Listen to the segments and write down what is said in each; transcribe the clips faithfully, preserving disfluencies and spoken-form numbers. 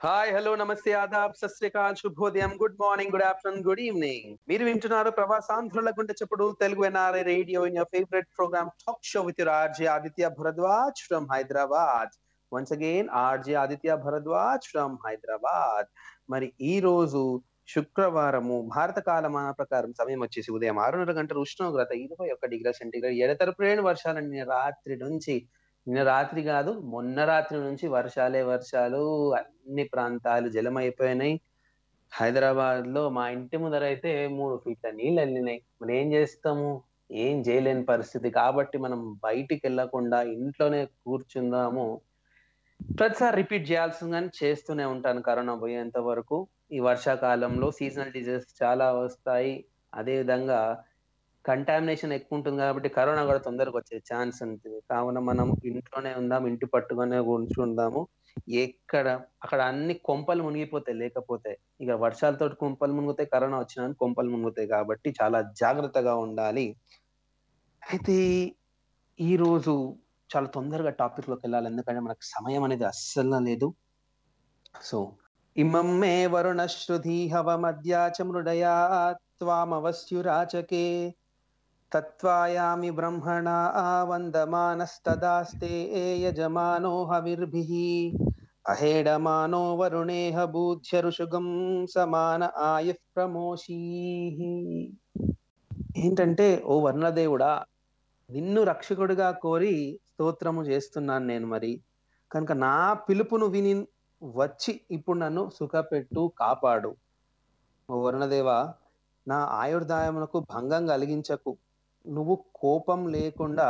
Hi hello నమస్తే ఆదాబ్ సత్ శ్రీ అకాల్ శుభోదయం good morning good afternoon good evening. మీరు వింటున్నారు ప్రవాసాంధ్రుల గుండె చప్పుడు Telugu NRI radio in your favourite programme talk show with your RJ Aditya Bharadwaj from Hyderabad. Once again RJ Aditya Bharadwaj from Hyderabad. మరి ఈ రోజు శుక్రవారము భారత కాలమాన ప్రకారం సమయం వచ్చేసి ఉదయం ఆరున్నర గంటల, ఉష్ణోగ్రత ఇరవై ఒక్క డిగ్రీ సెంటీగ్రేడ్. ఎడతెరపులేని వర్షాలని రాత్రి నుంచి, నిన్న రాత్రి కాదు మొన్న రాత్రి నుంచి వర్షాలే వర్షాలు. అన్ని ప్రాంతాలు జలమైపోయినాయి. హైదరాబాద్ లో మా ఇంటి ముందర అయితే మూడు ఫీట్ల నీళ్ళు వెళ్ళినాయి. మరి ఏం చేస్తాము, ఏం చేయలేని పరిస్థితి. కాబట్టి మనం బయటికి వెళ్ళకుండా ఇంట్లోనే కూర్చుందాము. ప్రతిసారి రిపీట్ చేయాల్సిందని చేస్తూనే ఉంటాను కరోనా పోయేంత వరకు. ఈ వర్షాకాలంలో సీజనల్ డిజీజెస్ చాలా వస్తాయి. అదే విధంగా కంటామినేషన్ ఎక్కువ ఉంటుంది కాబట్టి కరోనా కూడా తొందరగా వచ్చే ఛాన్స్ ఉంటుంది. కావున మనం ఇంట్లోనే ఉందాం, ఇంటి పట్టుగానే కూర్చుందాము. ఎక్కడ అక్కడ అన్ని కొంపలు మునిగిపోతాయి. లేకపోతే ఇక వర్షాలతో కొంపలు మునుగుతాయి, కరోనా వచ్చినా కొంపలు మునుగుతాయి. కాబట్టి చాలా జాగ్రత్తగా ఉండాలి. అయితే ఈ రోజు చాలా తొందరగా టాపిక్ లోకి వెళ్ళాలి, ఎందుకంటే మనకు సమయం అనేది అస్సలు లేదు. సో ఇమమ్మే వరుణ శ్రుధి హవమద్యాచ మృడయా త్వామవస్యురాచకే తత్వాయామి బ్రహ్మణ వందమానస్తదాస్తే యజమానో హవిర్భిః అహేడమానో వరుణేహ బూధ్య ఋషుగం సమాన ఆయుః ప్రమోషీః. ఏంటంటే, ఓ వర్ణదేవుడా, నిన్ను రక్షకుడిగా కోరి స్తోత్రము చేస్తున్నాను నేను. మరి కనుక నా పిలుపును విని వచ్చి ఇప్పుడు నన్ను సుఖపెట్టు, కాపాడు. ఓ వరుణదేవా, నా ఆయుర్దాయమునకు భంగం కలిగించకు. నువ్వు కోపం లేకుండా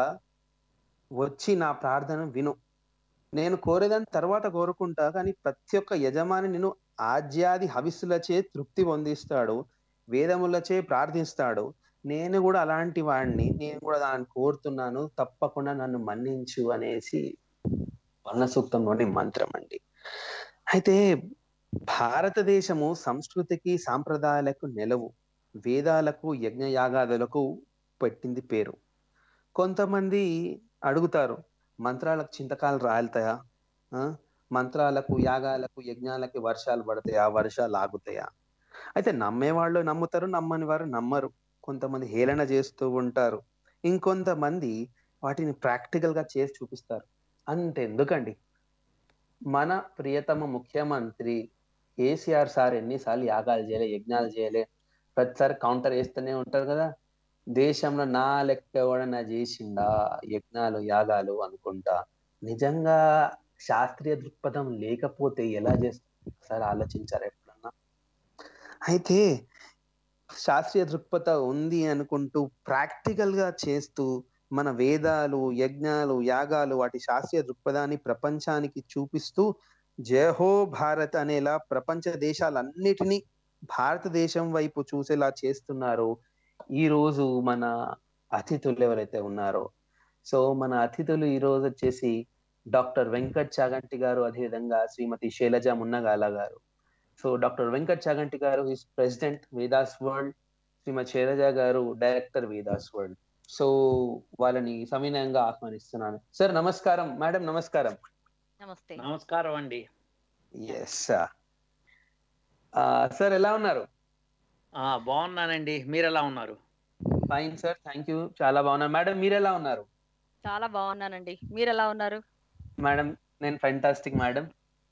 వచ్చి నా ప్రార్థన విను. నేను కోరేదాన్ని తర్వాత కోరుకుంటా, కానీ ప్రతి ఒక్క యజమాని నిన్ను ఆజ్యాది హవిస్సులచే తృప్తి పొందిస్తాడు, వేదములచే ప్రార్థిస్తాడు. నేను కూడా అలాంటి వాడిని, నేను కూడా దాన్ని కోరుతున్నాను, తప్పకుండా నన్ను మన్నించు అనేసి వర్ణ సూక్తంలోని మంత్రం అండి. అయితే భారతదేశము సంస్కృతికి సాంప్రదాయాలకు నెలవు, వేదాలకు యజ్ఞయాగాదులకు పెట్టింది పేరు. కొంతమంది అడుగుతారు, మంత్రాలకు చింతకాలు రాలుతాయా, మంత్రాలకు యాగాలకు యజ్ఞాలకి వర్షాలు పడతాయా, వర్షాలు ఆగుతాయా? అయితే నమ్మేవాళ్ళు నమ్ముతారు, నమ్మని వారు నమ్మరు. కొంతమంది హేళన చేస్తూ ఉంటారు, ఇంకొంతమంది వాటిని ప్రాక్టికల్ గా చేసి చూపిస్తారు. అంతెందుకండి, మన ప్రియతమ ముఖ్యమంత్రి కేసీఆర్ సార్ ఎన్నిసార్లు యాగాలు చేయలే, యజ్ఞాలు చేయలే, ప్రతిసారి కౌంటర్ వేస్తూనే ఉంటారు కదా. దేశంలో నా లెక్క ఎవడన్నా చేసిండా యజ్ఞాలు యాగాలు అనుకుంటా. నిజంగా శాస్త్రీయ దృక్పథం లేకపోతే ఎలా చేస్తారు ఒకసారి ఆలోచించారు ఎప్పుడన్నా? అయితే శాస్త్రీయ దృక్పథం ఉంది అనుకుంటూ ప్రాక్టికల్ గా చేస్తూ మన వేదాలు, యజ్ఞాలు, యాగాలు, వాటి శాస్త్రీయ దృక్పథాన్ని ప్రపంచానికి చూపిస్తూ జయహో భారత్ అనేలా ప్రపంచ దేశాలన్నిటినీ భారతదేశం వైపు చూసేలా చేస్తున్నారు ఈ రోజు మన అతిథులు ఎవరైతే ఉన్నారో. సో మన అతిథులు ఈ రోజు వచ్చేసి డాక్టర్ వెంకట్ చాగంటి గారు, అదేవిధంగా శ్రీమతి శైలజ మున్నగాల గారు. సో డాక్టర్ వెంకట్ చాగంటి గారు is president Vedas World, Shrimati Shailaja గారు డైరెక్టర్ వేదాస్ వరల్డ్. సో వాళ్ళని సవినయంగా ఆహ్వానిస్తున్నాను. సార్ నమస్కారం. మేడం నమస్కారం. నమస్తే. నమస్కారం అండి. ఎస్ సార్, ఎలా ఉన్నారు? బాగున్నానండి, మీరు ఎలా ఉన్నారు? ఫైన్ సార్, థ్యాంక్ యూ, చాలా బాగున్నాను. మేడం మీరు ఎలా ఉన్నారు? చాలా బాగున్నానండి, మీరు ఎలా ఉన్నారు? మేడం నేను ఫెంటాస్టిక్ మేడం.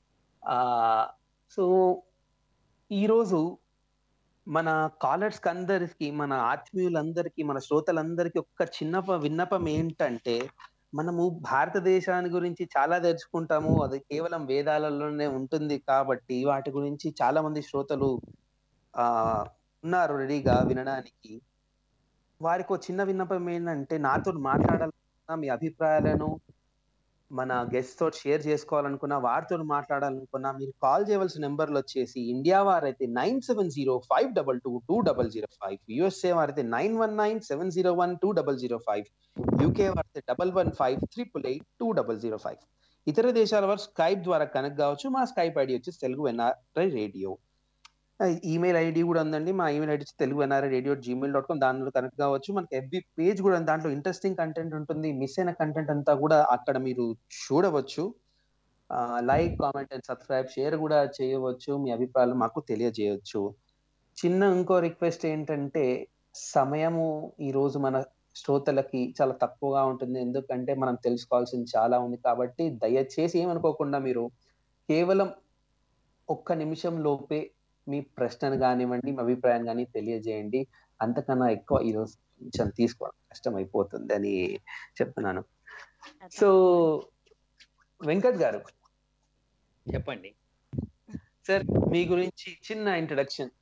సో ఈరోజు మన కాలర్స్ అందరికి, మన ఆత్మీయులందరికీ, మన శ్రోతలందరికీ ఒక్క చిన్న విన్నపం ఏంటంటే, మనము భారతదేశాన్ని గురించి చాలా తెలుసుకుంటాము, అది కేవలం వేదాలలోనే ఉంటుంది కాబట్టి వాటి గురించి చాలా మంది శ్రోతలు ఆ ఉన్నారు రెడీగా వినడానికి. వారికి ఒక చిన్న విన్నపం ఏంటంటే, నాతో మాట్లాడాలనుకున్నా, మీ అభిప్రాయాలను మన గెస్ట్ తోటి షేర్ చేసుకోవాలనుకున్నా, వారితో మాట్లాడాలనుకున్నా, మీరు కాల్ చేయవలసిన నెంబర్లు వచ్చేసి ఇండియా వారైతే nine seven zero five double two two double zero five, USA వారైతే nine one nine seven zero one two double zero five, UK వారైతే double one five triple eight two double zero five. ఇతర దేశాల వారు Skype ద్వారా connect కావచ్చు. మా Skype ID వచ్చేసి Telugu NRI radio. Email ID కూడా ఉందండి, మా email ID Telugu NRI radio Gmail dot com, దానిలో కనెక్ట్ కావచ్చు. మనకి ఎఫ్బి పేజ్ కూడా, దాంట్లో ఇంట్రెస్టింగ్ కంటెంట్ ఉంటుంది, మిస్ అయిన కంటెంట్ అంతా కూడా అక్కడ మీరు చూడవచ్చు. Like, comment and subscribe, share కూడా చేయవచ్చు. మీ అభిప్రాయాలు మాకు తెలియజేయవచ్చు. చిన్న ఇంకో రిక్వెస్ట్ ఏంటంటే, సమయము ఈ రోజు మన శ్రోతలకి చాలా తక్కువగా ఉంటుంది. ఎందుకంటే మనం తెలుసుకోవాల్సింది చాలా ఉంది. కాబట్టి దయచేసి ఏమనుకోకుండా మీరు కేవలం ఒక్క నిమిషం లోపే మీ ప్రశ్నను గానివ్వండి, మీ అభిప్రాయం గాని తెలియజేయండి. అంతకన్నా ఎక్కువ ఈరోజు కొంచెం తీసుకోవడం కష్టమైపోతుందని చెప్తున్నాను. సో వెంకట్ గారు, చెప్పండి. సార్ మీ గురించి చిన్న ఇంట్రడక్షన్.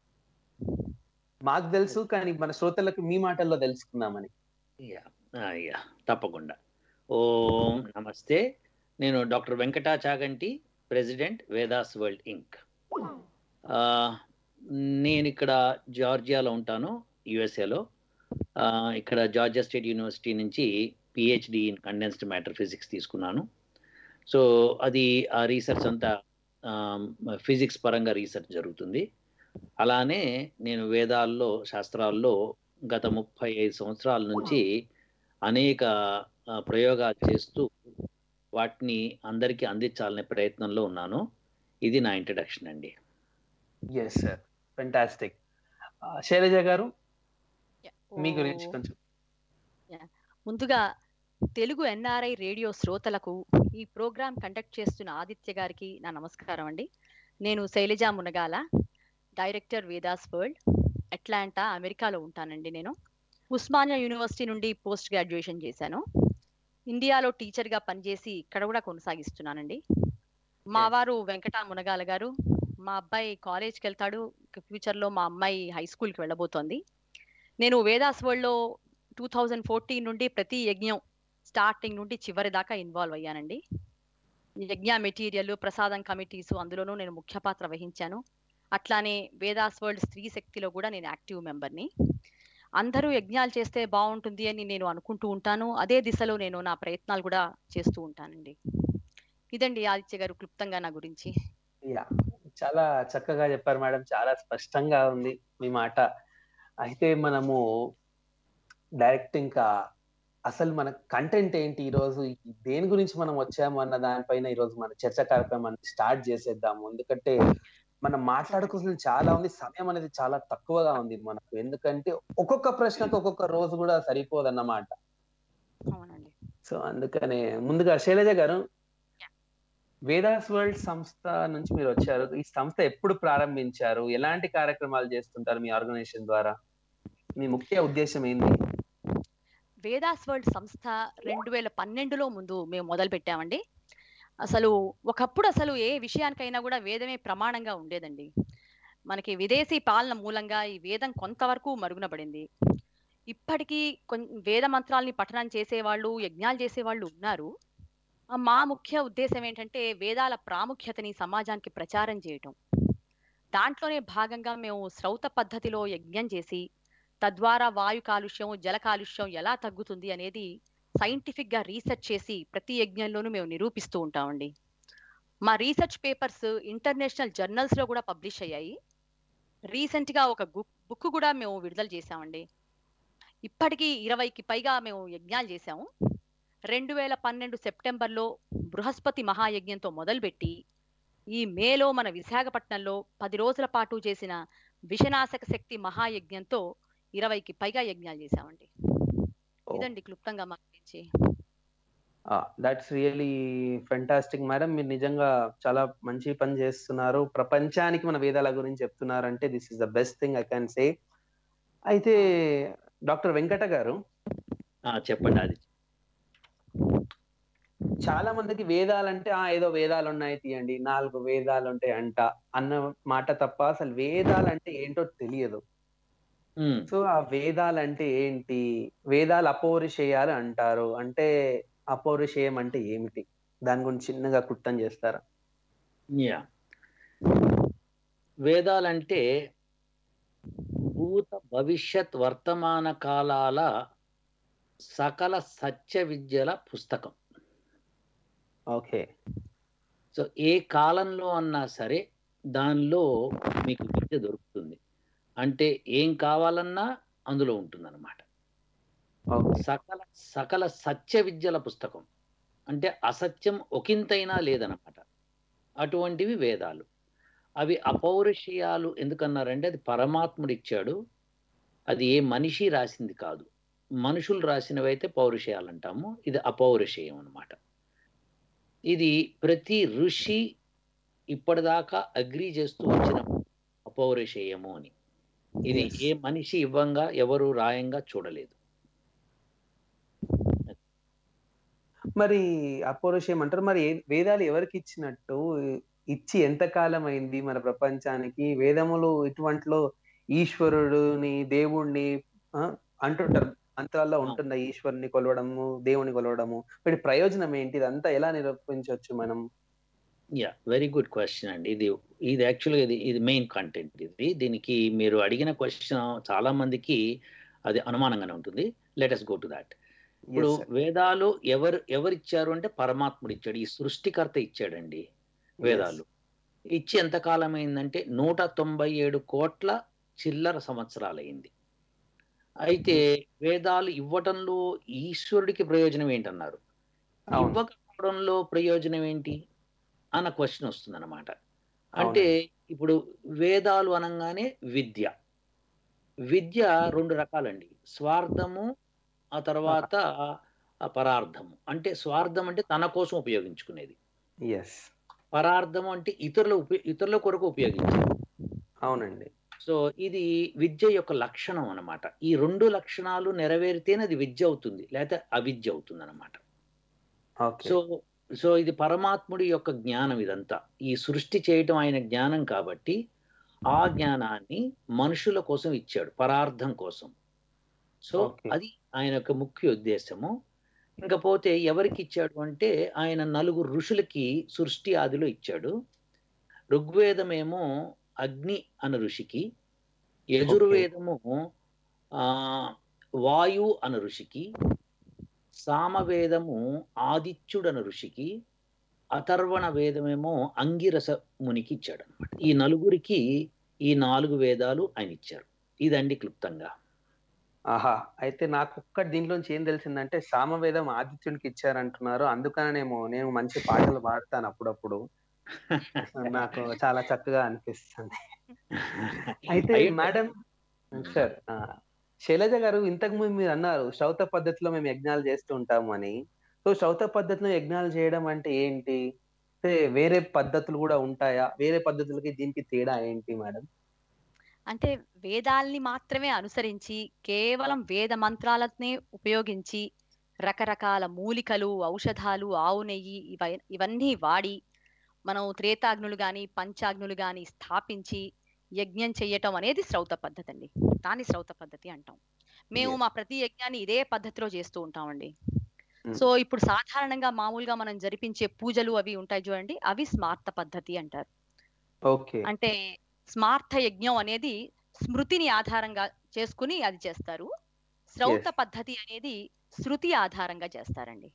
మాకు తెలుసు, కానీ మన శ్రోతలకు మీ మాటల్లో తెలుసుకుందామని. యా ఆ, యా తప్పకుండా. ఓం నమస్తే. నేను doctor Venkata Chaganti, president Vedas world Inc. ఆ, నేను ఇక్కడ జార్జియాలో ఉంటాను, యుఎస్ఏలో. ఇక్కడ జార్జియా స్టేట్ యూనివర్సిటీ నుంచి PhD in condensed matter physics తీసుకున్నాను. సో అది ఆ రీసెర్చ్ అంతా ఫిజిక్స్ పరంగా రీసెర్చ్ జరుగుతుంది. అలానే నేను వేదాల్లో, శాస్త్రాల్లో గత ముప్పై ఐదు సంవత్సరాల నుంచి అనేక ఆ, ప్రయోగాలు చేస్తూ వాటిని అందరికీ అందించాలనే ప్రయత్నంలో ఉన్నాను. ఇది నా ఇంట్రడక్షన్ అండి. Yes sir, fantastic. శైలజ గారు, మీ గురించి కొంచెం. ముందుగా తెలుగు ఎన్ఆర్ఐ రేడియో శ్రోతలకు ఈ ప్రోగ్రాం కండక్ట్ చేస్తున్న ఆదిత్య గారికి నా నమస్కారం అండి. నేను Shailaja Munagala, director Vedas World, Atlanta, అమెరికాలో ఉంటానండి. నేను ఉస్మానియా యూనివర్సిటీ నుండి పోస్ట్ గ్రాడ్యుయేషన్ చేశాను. ఇండియాలో టీచర్గా పనిచేసి ఇక్కడ కూడా కొనసాగిస్తున్నానండి. మా వారు వెంకటా మునగాల గారు. మా అబ్బాయి కాలేజ్కి వెళ్తాడు. ఫ్యూచర్లో మా అమ్మాయి హై స్కూల్కి వెళ్ళబోతోంది. నేను వేదాస్ వరల్డ్లో టూ థౌజండ్ ఫోర్టీన్ నుండి ప్రతి యజ్ఞం స్టార్టింగ్ నుండి చివరి దాకా ఇన్వాల్వ్ అయ్యానండి. యజ్ఞ మెటీరియల్, ప్రసాదం కమిటీస్, అందులోనూ నేను ముఖ్య పాత్ర వహించాను. అట్లానే వేదాస్ వరల్డ్ స్త్రీ శక్తిలో కూడా నేను యాక్టివ్ మెంబర్ని. అందరూ యజ్ఞాలు చేస్తే బాగుంటుంది అని నేను అనుకుంటూ ఉంటాను. అదే దిశలో నేను నా ప్రయత్నాలు కూడా చేస్తూ ఉంటానండి. ఇదండి ఆదిత్య గారు క్లుప్తంగా నా గురించి. యా, చాలా చక్కగా చెప్పారు మేడం. చాలా స్పష్టంగా ఉంది మీ మాట. అయితే మనము డైరెక్ట్ ఇంకా అసలు మన కంటెంట్ ఏంటి, ఈ రోజు దేని గురించి మనం వచ్చాము అన్న దానిపైన ఈ రోజు మన చర్చ కార్యక్రమాన్ని స్టార్ట్ చేసేద్దాము. ఎందుకంటే మనం మాట్లాడుకోవాల్సింది చాలా ఉంది, సమయం అనేది చాలా తక్కువగా ఉంది మనకు. ఎందుకంటే ఒక్కొక్క ప్రశ్నకు ఒక్కొక్క రోజు కూడా సరిపోదన్నమాట. అవునండి. సో అందుకనే ముందుగా శైలజ గారు, వేదాస్ వరల్డ్ సంస్థ నుంచి మీరు వచ్చారు. ఈ సంస్థ ఎప్పుడు ప్రారంభించారు? ఎలాంటి కార్యక్రమాలు చేస్తుంటారు మీ ఆర్గనైజేషన్ ద్వారా? మీ ముఖ్య ఉద్దేశం ఏంటి? వేదాస్ వరల్డ్ సంస్థ రెండు వేల పన్నెండులో ముందు మేము మొదలు పెట్టామండి. అసలు ఒకప్పుడు అసలు ఏ విషయానికైనా కూడా వేదమే ప్రమాణంగా ఉండేదండి. మనకి విదేశీ పాలన మూలంగా ఈ వేదం కొంతవరకు మరుగున పడింది. ఇప్పటికీ కొన్ వేద మంత్రాల్ని పఠనం చేసేవాళ్ళు, యజ్ఞాలు చేసేవాళ్ళు ఉన్నారు. ఆ, మా ముఖ్య ఉద్దేశం ఏంటంటే వేదాల ప్రాముఖ్యతని సమాజానికి ప్రచారం చేయటం. దాంట్లోనే భాగంగా మేము శ్రౌత పద్ధతిలో యజ్ఞం చేసి తద్వారా వాయు కాలుష్యం, జల కాలుష్యం ఎలా తగ్గుతుంది అనేది సైంటిఫిక్ గా రీసెర్చ్ చేసి ప్రతి యజ్ఞంలోనూ మేము నిరూపిస్తూ ఉంటామండి. మా రీసెర్చ్ పేపర్స్ ఇంటర్నేషనల్ జర్నల్స్ లో కూడా పబ్లిష్ అయ్యాయి. రీసెంట్ గా ఒక బుక్ కూడా మేము విడుదల చేశామండి. ఇప్పటికీ ఇరవైకి పైగా మేము యజ్ఞాలు చేశాము. రెండు వేల పన్నెండు సెప్టెంబర్లో బృహస్పతి మహాయజ్ఞంతో మొదలుపెట్టి ఈ మేలో మన విశాఖపట్నంలో పది రోజుల పాటు చేసిన విషనాశక శక్తి మహాయజ్ఞంతో ఇరవైకి పైగా యజ్ఞాలు చేశామండి. ఇదండి క్లుప్తంగా మా గురించి. That's really fantastic madam. మీరు నిజంగా చాలా మంచి పని చేస్తున్నారు. ప్రపంచానికి మన వేదాల గురించి చెప్తున్నారంటే this is the best thing I can say. అయితే డాక్టర్ వెంకట గారు, ఆ, చెప్పండి. అది చాలా మందికి వేదాలంటే ఆ ఏదో వేదాలు ఉన్నాయి తీయండి, నాలుగు వేదాలు ఉంటాయి అంట అన్న మాట తప్ప అసలు వేదాలంటే ఏంటో తెలియదు. ఉమ్, సో ఆ వేదాలంటే ఏంటి? వేదాలు అపౌరుషేయాలు అంటారు. అంటే అపౌరుషేయం అంటే ఏమిటి? దాని గురించి చిన్నగా క్లుప్తం చేస్తారా? యా వేదాలంటే భూత భవిష్యత్ వర్తమాన కాలాల సకల సత్య విద్యల పుస్తకం. ఓకే. సో ఏ కాలంలో అన్నా సరే దానిలో మీకు విద్య దొరుకుతుంది. అంటే ఏం కావాలన్నా అందులో ఉంటుందన్నమాట. ఓకే. సకల సకల సత్య విద్యల పుస్తకం. అంటే అసత్యం ఒకంతైనా లేదనమాట. అటువంటివి వేదాలు. అవి అపౌరుషేయాలు ఎందుకన్నారంటే అది పరమాత్ముడు ఇచ్చాడు. అది ఏ మనిషి రాసింది కాదు. మనుషులు రాసినవైతే పౌరుషేయాలు అంటాము. ఇది అపౌరుషేయం అన్నమాట. ఇది ప్రతి ఋషి ఇప్పటిదాకా అగ్రీ చేస్తూ వచ్చిన అపౌరుషేయము అని. ఇది Yes. ఏ మనిషి ఇవ్వంగా ఎవరు రాయంగా చూడలేదు. మరి అపౌరుషేయం అంటారు. మరి ఏ- వేదాలు ఎవరికి ఇచ్చినట్టు? ఇచ్చి ఎంతకాలం అయింది మన ప్రపంచానికి? వేదములు ఇటువంటిలో ఈశ్వరుడుని దేవుణ్ణి ఆ, అంటుంటారు. మంత్రాల్లో ఉంటున్న ఈశ్వరుని కొలవడము, దేవుని కొలవడము. వీటి ప్రయోజనం ఏంటి? ఇదంతా ఎలా నిరూపించవచ్చు మనం? యా వెరీ గుడ్ క్వశ్చన్ అండి. ఇది ఇది యాక్చువల్గా ఇది ఇది మెయిన్ కంటెంట్. ఇది దీనికి మీరు అడిగిన క్వశ్చన్ చాలా మందికి అది అనుమానంగానే ఉంటుంది. Let us go to that. ఇప్పుడు Yes, sir. వేదాలు ఎవరు ఎవరు ఇచ్చారు అంటే పరమాత్ముడు ఇచ్చాడు. ఈ సృష్టికర్త ఇచ్చాడండి వేదాలు. ఇచ్చి ఎంతకాలం అయిందంటే నూట తొంభై ఏడు కోట్ల చిల్లర సంవత్సరాలైంది. అయితే వేదాలు ఇవ్వటంలో ఈశ్వరుడికి ప్రయోజనం ఏంటన్నారు. అవును. ఇవ్వకపోవడంలో ప్రయోజనం ఏంటి అన్న క్వశ్చన్ వస్తుంది అనమాట. అంటే ఇప్పుడు వేదాలు అనగానే విద్య. విద్య రెండు రకాలండి. స్వార్థము, ఆ తర్వాత ఆ పరార్థము. అంటే స్వార్థం అంటే తన కోసం ఉపయోగించుకునేది. Yes. పరార్థము అంటే ఇతరుల ఉప ఇతరుల కొరకు ఉపయోగించేది. అవునండి. సో ఇది విద్య యొక్క లక్షణం అన్నమాట. ఈ రెండు లక్షణాలు నెరవేరితేనే అది విద్య అవుతుంది, లేకపోతే అవిద్య అవుతుంది అన్నమాట. ఓకే. సో సో ఇది పరమాత్ముడి యొక్క జ్ఞానం. ఇదంతా ఈ సృష్టి చేయటం ఆయన జ్ఞానం కాబట్టి ఆ జ్ఞానాన్ని మనుషుల కోసం ఇచ్చాడు, పరార్థం కోసం. So Okay. అది ఆయన యొక్క ముఖ్య ఉద్దేశము. ఇంకపోతే ఎవరికి ఇచ్చాడు అంటే ఆయన నలుగురు ఋషులకి సృష్టి ఆదిలో ఇచ్చాడు. ఋగ్వేదమేమో అగ్ని అన్న ఋషికి, యజుర్వేదము ఆ వాయు అన్న ఋషికి, సామవేదము ఆదిత్యుడు అన్న ఋషికి, అథర్వణ వేదమేమో అంగిరస మునికి ఇచ్చాడు అనమాట. ఈ నలుగురికి ఈ నాలుగు వేదాలు ఆయన ఇచ్చారు. ఇదండి క్లుప్తంగా. ఆహా, అయితే నాకు ఒక్క దీంట్లోంచి ఏం తెలిసిందంటే సామవేదం ఆదిత్యునికి ఇచ్చారంటున్నారు. అందుకనేమో నేను మంచి పాటలు పాడతాను అప్పుడప్పుడు. నాకు చాలా చక్కగా అనిపిస్తుంది. అయితే అయ్యో. మేడం సార్, ఆ, శైలజ గారు ఇంతకు ముందు మీరు అన్నారు శ్రౌత పద్ధతిలో మేము యజ్ఞాలు చేస్తూ ఉంటాము అని. సో శ్రౌత పద్ధతిలో యజ్ఞాలు చేయడం అంటే ఏంటి? అంటే వేరే పద్ధతులు కూడా ఉంటాయా? వేరే పద్ధతులకి దీనికి తేడా ఏంటి మేడం? అంటే వేదాల్ని మాత్రమే అనుసరించి కేవలం వేద మంత్రాలనే ఉపయోగించి రకరకాల మూలికలు, ఔషధాలు, ఆవు నెయ్యి ఇవ ఇవన్నీ వాడి మనం త్రేతాగ్నులు గాని పంచాగ్నులు గాని స్థాపించి యజ్ఞం చెయ్యటం అనేది శ్రౌత పద్ధతి అండి. దాన్ని శ్రౌత పద్ధతి అంటాం. మేము Yes. మా ప్రతి యజ్ఞాన్ని ఇదే పద్ధతిలో చేస్తూ ఉంటామండి. Hmm. సో ఇప్పుడు సాధారణంగా మామూలుగా మనం జరిపించే పూజలు అవి ఉంటాయి చూడండి, అవి స్మార్త పద్ధతి అంటారు. ఓకే. అంటే స్మార్త యజ్ఞం అనేది స్మృతిని ఆధారంగా చేసుకుని అది చేస్తారు. శ్రౌత Yes. పద్ధతి అనేది శృతి ఆధారంగా చేస్తారండి.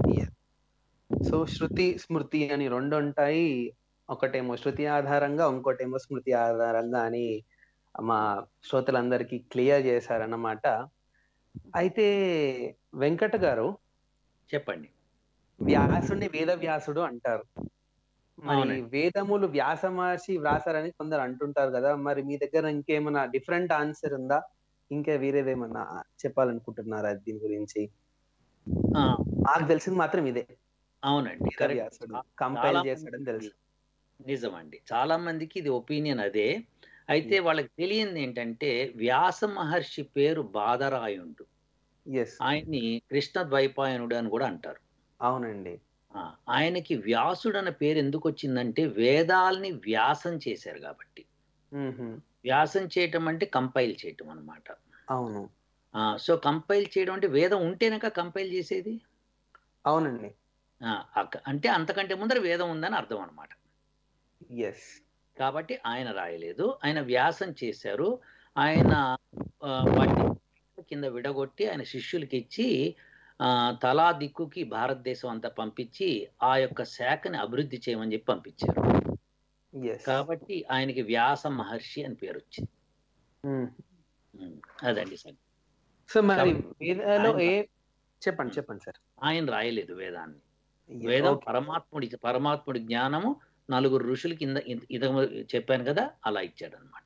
సో శృతి స్మృతి అని రెండు ఉంటాయి. ఒకటేమో శృతి ఆధారంగా, ఇంకోటేమో స్మృతి ఆధారంగా అని మా శ్రోతలందరికీ క్లియర్ చేశారన్నమాట. అయితే వెంకట గారు, చెప్పండి. వ్యాసుని వేద వ్యాసుడు అంటారు. మరి అవునండి. వేదములు వ్యాస మహర్షి వ్రాసారని కొందరు అంటుంటారు కదా. మరి మీ దగ్గర ఇంకేమైనా డిఫరెంట్ ఆన్సర్ ఉందా? ఇంకా వేరేదేమన్నా చెప్పాలనుకుంటున్నారా దీని గురించి? ఆ, నాకు తెలిసింది మాత్రం ఇదే, అవునండి, వేద కరెక్ట్. వ్యాసుడు చా- కంపైల్ చాలా చేశాడని తెలుసు. నిజమండి. చాలా మందికి ఇది ఒపీనియన్ అదే. అయితే వాళ్ళకి తెలియంది ఏంటంటే వ్యాస మహర్షి పేరు బాదరాయుడు. ఎస్, ఆయన్ని కృష్ణ ద్వైపాయనుడు అని కూడా అంటారు. అవునండి. ఆ, ఆయనకి వ్యాసుడు అన్న పేరు ఎందుకు వచ్చిందంటే వేదాల్ని వ్యాసం చేశారు కాబట్టి. మ్మ్హ్మ్. వ్యాసం చేయటం అంటే కంపైల్ చేయటం అన్నమాట. అవును, ఆ, సో కంపైల్ చేయడం అంటే వేదం ఉంటేనక కంపైల్ చేసేది. అవునండి. ఆ, అక్క- అంటే అంతకంటే ముందర వేదం ఉందని అర్థం అన్నమాట. ఎస్, కాబట్టి ఆయన రాయలేదు, ఆయన వ్యాసం చేశారు. ఆయన ఆ, వాటిని కింద విడగొట్టి ఆయన శిష్యులకి ఇచ్చి ఆ, తలా దిక్కుకి భారతదేశం అంతా పంపించి ఆ యొక్క శాఖని అభివృద్ధి చేయమని చెప్పి పంపించారు. ఎస్. కాబట్టి ఆయనకి వ్యాస మహర్షి అని పేరు వచ్చింది. ఉమ్, అదండి సార్. సో మరి కాబట్టి వేదాలో ఆయన- ఏ చెప్పండి చెప్పండి సార్. ఆయన రాయలేదు వేదాన్ని. వేదం ఓకే. పరమాత్ముడి పరమాత్ముడి జ్ఞానము నలుగురు ఋషులు కింద ఇద చెప్పాను కదా, అలా ఇచ్చాడు అనమాట.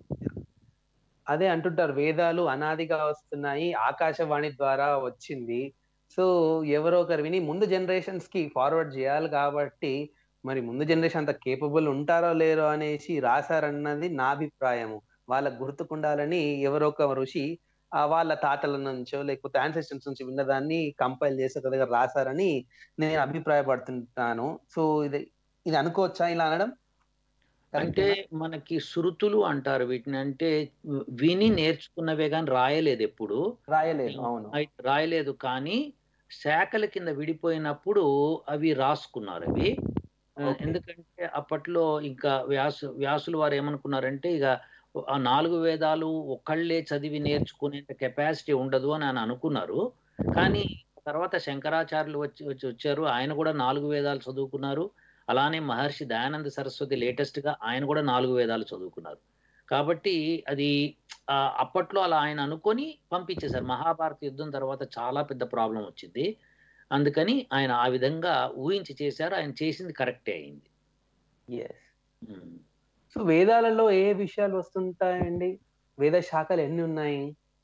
అదే అంటుంటారు, వేదాలు అనాదిగా వస్తున్నాయి, ఆకాశవాణి ద్వారా వచ్చింది. సో ఎవరో ఒకరు విని ముందు జనరేషన్స్ కి ఫార్వర్డ్ చేయాలి కాబట్టి, మరి ముందు జనరేషన్ అంత కేపబుల్ ఉంటారో లేరో అనేసి రాశారన్నది నా అభిప్రాయము. వాళ్ళకు గుర్తుకుండాలని ఎవరో ఒక ఋషి ఆ వాళ్ళ తాతల నుంచో లేకపోతే యాన్సెస్టర్స్ నుంచి విన్నదాన్ని కంపైల్ చేసి ఒక దగ్గర రాశారని నేను అభిప్రాయపడుతుంటాను. సో ఇది ఇది అనుకోవచ్చా ఇలా అనడం? అంటే మనకి శృతులు అంటారు వీటిని. అంటే విని నేర్చుకున్నవే కానీ రాయలేదు ఎప్పుడు. రాయలేదు. అవును. అయి- రాయలేదు కానీ శాఖల కింద విడిపోయినప్పుడు అవి రాసుకున్నారు అవి. ఆ, Okay. ఎందుకంటే అప్పట్లో ఇంకా వ్యాసు వ్యాసులు వారు ఏమనుకున్నారంటే, ఇక ఆ నాలుగు వేదాలు ఒక్కళ్ళే చదివి నేర్చుకునేంత కెపాసిటీ ఉండదు అని ఆయన అనుకున్నారు. కానీ తర్వాత శంకరాచార్యులు వచ్చి వచ్చి వచ్చారు. ఆయన కూడా నాలుగు వేదాలు చదువుకున్నారు. అలానే మహర్షి దయానంద సరస్వతి లేటెస్ట్ గా ఆయన కూడా నాలుగు వేదాలు చదువుకున్నారు. కాబట్టి అది ఆ, అప్పట్లో అలా ఆయన అనుకొని పంపించేశారు. మహాభారత యుద్ధం తర్వాత చాలా పెద్ద ప్రాబ్లం వచ్చింది. అందుకని ఆయన ఆ విధంగా ఊహించి చేశారు. ఆయన చేసింది కరెక్టే అయింది. Yes. ఉమ్. సో వేదాలలో ఏ విషయాలు వస్తుంటాయండి? వేద శాఖలు ఎన్ని ఉన్నాయి?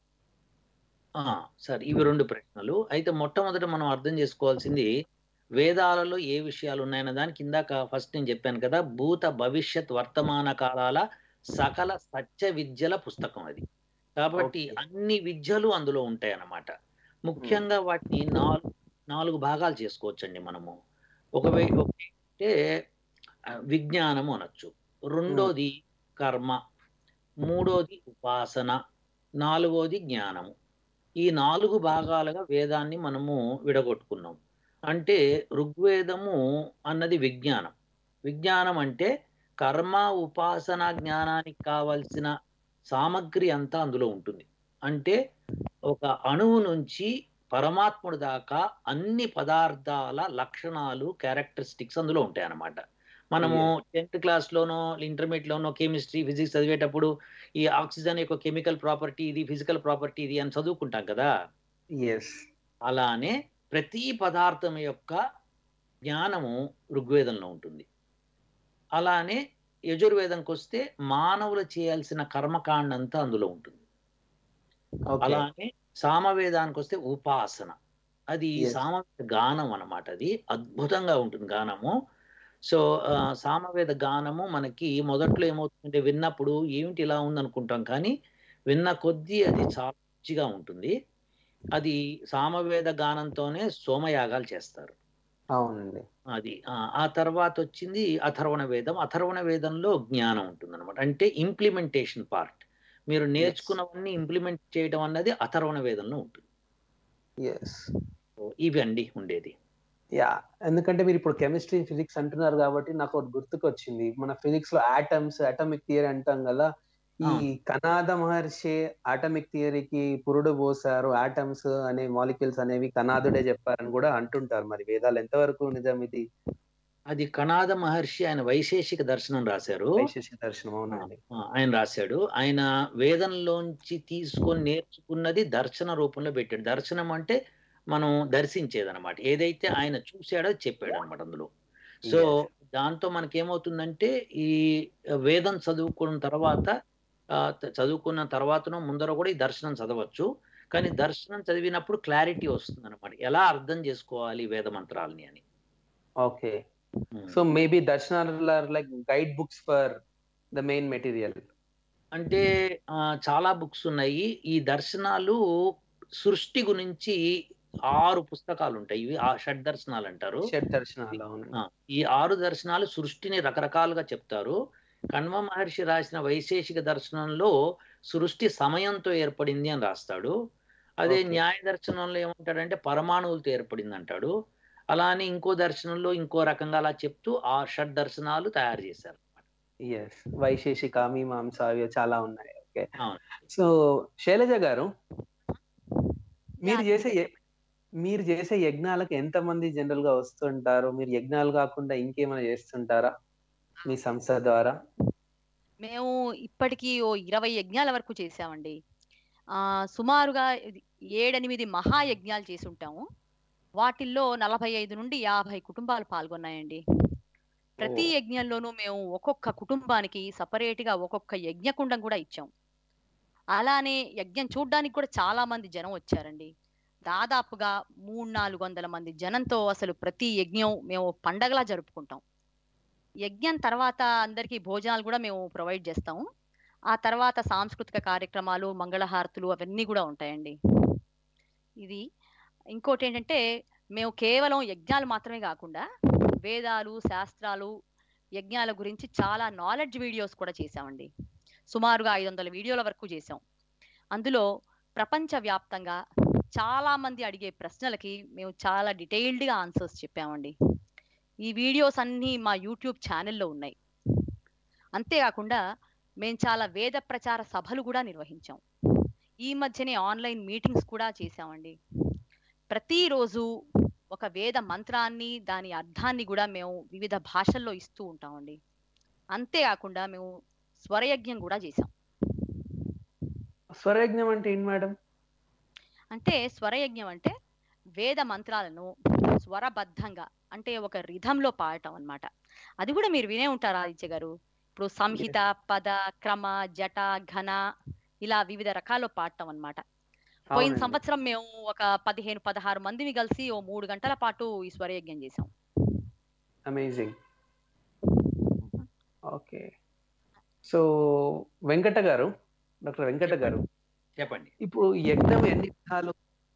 ఆ, సరే, ఇవి రెండు ప్రశ్నలు. అయితే మొట్టమొదట మనం అర్థం చేసుకోవాల్సింది వేదాలలో ఏ విషయాలు ఉన్నాయన్న దానికి ఇందాక ఫస్ట్ నేను చెప్పాను కదా, భూత భవిష్యత్ వర్తమాన కాలాల సకల సత్య విద్యల పుస్తకం అది. కాబట్టి Okay. అన్ని విద్యలు అందులో ఉంటాయి అన్నమాట. ముఖ్యంగా వాటిని నాలుగు నాలుగు భాగాలు చేసుకోవచ్చండి మనము. ఒకవే ఒకటే ఆ, విజ్ఞానము అనొచ్చు, రెండోది కర్మ, మూడోది ఉపాసన, నాలుగోది జ్ఞానము. ఈ నాలుగు భాగాలుగా వేదాన్ని మనము విడగొట్టుకున్నాం. అంటే ఋగ్వేదము అన్నది విజ్ఞానం. విజ్ఞానం అంటే కర్మ ఉపాసన జ్ఞానానికి కావలసిన సామగ్రి అంతా అందులో ఉంటుంది. అంటే ఒక అణువు నుంచి పరమాత్ముడి దాకా అన్ని పదార్థాల లక్షణాలు, క్యారెక్టరిస్టిక్స్ అందులో ఉంటాయి అన్నమాట. మనము టెన్త్ క్లాస్ లోనో ఇంటర్మీడియట్ లోనో కెమిస్ట్రీ ఫిజిక్స్ చదివేటప్పుడు ఈ ఆక్సిజన్ యొక్క కెమికల్ ప్రాపర్టీ ఇది, ఫిజికల్ ప్రాపర్టీ ఇది అని చదువుకుంటాం కదా. ఎస్. అలానే ప్రతి పదార్థం యొక్క జ్ఞానము ఋగ్వేదంలో ఉంటుంది. అలానే యజుర్వేదంకి వస్తే మానవులు చేయాల్సిన కర్మకాండ అంతా అందులో ఉంటుంది. అలానే సామవేదానికి వస్తే ఉపాసన, అది Yes. సామవేద గానం అన్నమాట. అది అద్భుతంగా ఉంటుంది గానము. సో ఆ, సామవేద గానము మనకి మొదట్లో ఏమవుతుందంటే విన్నప్పుడు ఏమిటి ఇలా ఉంది అనుకుంటాం, కానీ విన్న కొద్దీ అది చాలా మంచిగా ఉంటుంది. అది సామవేద గానంతోనే సోమయాగాలు చేస్తారు. అవునండి. అది ఆ, ఆ తర్వాత వచ్చింది అథర్వణ వేదం. అథర్వణ వేదంలో జ్ఞానం ఉంటుంది అనమాట. అంటే ఇంప్లిమెంటేషన్ పార్ట్, మీరు నేర్చుకున్నవన్నీ ఇంప్లిమెంట్ చేయడం అన్నది అథర్వణ వేదంలో ఉంటుంది. ఎస్. సో ఇవి అండి ఉండేది. యా, ఎందుకంటే మీరు ఇప్పుడు కెమిస్ట్రీ ఫిజిక్స్ అంటున్నారు కాబట్టి నాకు ఒకటి గుర్తుకొచ్చింది. మన ఫిజిక్స్ లో ఆటమ్స్, అటామిక్ థియరీ అంటాం కదా. ఈ అవును. కనాద మహర్షి ఆటమిక్ థియరీకి పురుడు పోసారు, ఆటమ్స్ అనే మాలిక్యూల్స్ అనేవి కనాదుడే చెప్పారని కూడా అంటుంటారు. మరి వేదాలు ఎంతవరకు నిజం ఇది? అది కణాద మహర్షి ఆయన వైశేషిక దర్శనం రాశారు. వైశేషిక దర్శనం. అవునండి. ఆ, ఆయన రాశాడు. ఆయన వేదంలోంచి తీసుకొని నేర్చుకున్నది దర్శన రూపంలో పెట్టాడు. దర్శనం అంటే మనం దర్శించేది అనమాట. ఏదైతే ఆయన చూశాడో చెప్పాడు అనమాట అందులో. సో దాంతో మనకేమవుతుందంటే ఈ వేదం చదువుకున్న తర్వాత ఆ, త- చదువుకున్న తర్వాతనో ముందర కూడా ఈ దర్శనం చదవచ్చు. కానీ దర్శనం చదివినప్పుడు క్లారిటీ వస్తుంది అనమాట, ఎలా అర్థం చేసుకోవాలి వేద మంత్రాలని అని. ఓకే. సో మేబీ దర్శనాలు are like guide books for the main material. అంటే ఆ, చాలా బుక్స్ ఉన్నాయి. ఈ దర్శనాలు సృష్టి గురించి ఆరు పుస్తకాలు ఉంటాయి. ఇవి ఆ షడ్ దర్శనాలు అంటారు. షడ్ దర్శనాలు. అవును. ఆ, ఈ ఆరు దర్శనాలు సృష్టిని రకరకాలుగా చెప్తారు. కణ్వ మహర్షి రాసిన వైశేషిక దర్శనంలో సృష్టి సమయంతో ఏర్పడింది అని రాస్తాడు. అదే Okay. న్యాయ దర్శనంలో ఏమంటాడంటే పరమాణువులతో ఏర్పడింది అంటాడు. అలానే ఇంకో దర్శనంలో ఇంకో రకంగా అలా చెప్తూ ఆ షడ్ దర్శనాలు తయారు చేశారు. ఎస్. వైశేషిక, మీమాంస అవి చాలా ఉన్నాయి. ఓకే. అవును. సో శైలజ గారు, మీరు Yeah, చేసే య- మీరు చేసే యజ్ఞాలకు ఎంత మంది జనరల్ గా వస్తుంటారు? మీరు యజ్ఞాలు కాకుండా ఇంకేమైనా చేస్తుంటారా మీ సంస్థ ద్వారా? మేము ఇప్పటికీ ఓ ఇరవై యజ్ఞాల వరకు చేసామండి. ఆ సుమారుగా ఇది ఏడెనిమిది మహాయజ్ఞాలు చేసి ఉంటాము. వాటిల్లో నలభై ఐదు నుండి యాభై కుటుంబాలు పాల్గొన్నాయండి. ప్రతి యజ్ఞంలోనూ మేము ఒక్కొక్క కుటుంబానికి సపరేట్ గా ఒక్కొక్క యజ్ఞకుండం కూడా ఇచ్చాం. అలానే యజ్ఞం చూడ్డానికి కూడా చాలా మంది జనం వచ్చారండి. దాదాపుగా మూడు నాలుగు వందల మంది జనంతో అసలు ప్రతి యజ్ఞం మేము పండగలా జరుపుకుంటాం. యజ్ఞం తర్వాత అందరికీ భోజనాలు కూడా మేము ప్రొవైడ్ చేస్తాము. ఆ తర్వాత సాంస్కృతిక కార్యక్రమాలు, మంగళహారతులు అవన్నీ కూడా ఉంటాయండి. ఇది ఇంకోటి ఏంటంటే, మేము కేవలం యజ్ఞాలు మాత్రమే కాకుండా వేదాలు, శాస్త్రాలు, యజ్ఞాల గురించి చాలా నాలెడ్జ్ వీడియోస్ కూడా చేసామండి. సుమారుగా ఐదు వందల వీడియోల వరకు చేసాం. అందులో ప్రపంచవ్యాప్తంగా చాలా మంది అడిగే ప్రశ్నలకి మేము చాలా డీటెయిల్డ్గా ఆన్సర్స్ చెప్పామండి. ఈ వీడియోస్ అన్నీ మా యూట్యూబ్ ఛానల్లో ఉన్నాయి. అంతేకాకుండా మేము చాలా వేద ప్రచార సభలు కూడా నిర్వహించాం. ఈ మధ్యనే ఆన్లైన్ మీటింగ్స్ కూడా చేసామండి. ప్రతిరోజు ఒక వేద మంత్రాన్ని, దాని అర్థాన్ని కూడా మేము వివిధ భాషల్లో ఇస్తూ ఉంటామండి. అంతేకాకుండా మేము స్వరయజ్ఞం కూడా చేసాం. స్వరయజ్ఞం అంటే ఏంటి మేడం? అంటే స్వరయజ్ఞం అంటే వేద మంత్రాలను స్వరబద్ధంగా, అంటే ఒక రిధంలో పాడటం అన్నమాట. అది కూడా మీరు వినే ఉంటారు ఆదిత్య గారు. ఇప్పుడు సంహిత, పద, క్రమ, జట, ఘన ఇలా వివిధ రకాల్లో పాడటం అన్నమాట. పోయిన సంవత్సరం మేము ఒక పదిహేను పదహారు మందిని కలిసి ఓ మూడు గంటల పాటు ఈ స్వరయజ్ఞం చేసాం. అమేజింగ్. ఓకే, సో వెంకట గారు, డాక్టర్ వెంకట గారు చెప్పండి. ఇప్పుడు యజ్ఞం ఎన్ని విధాలు?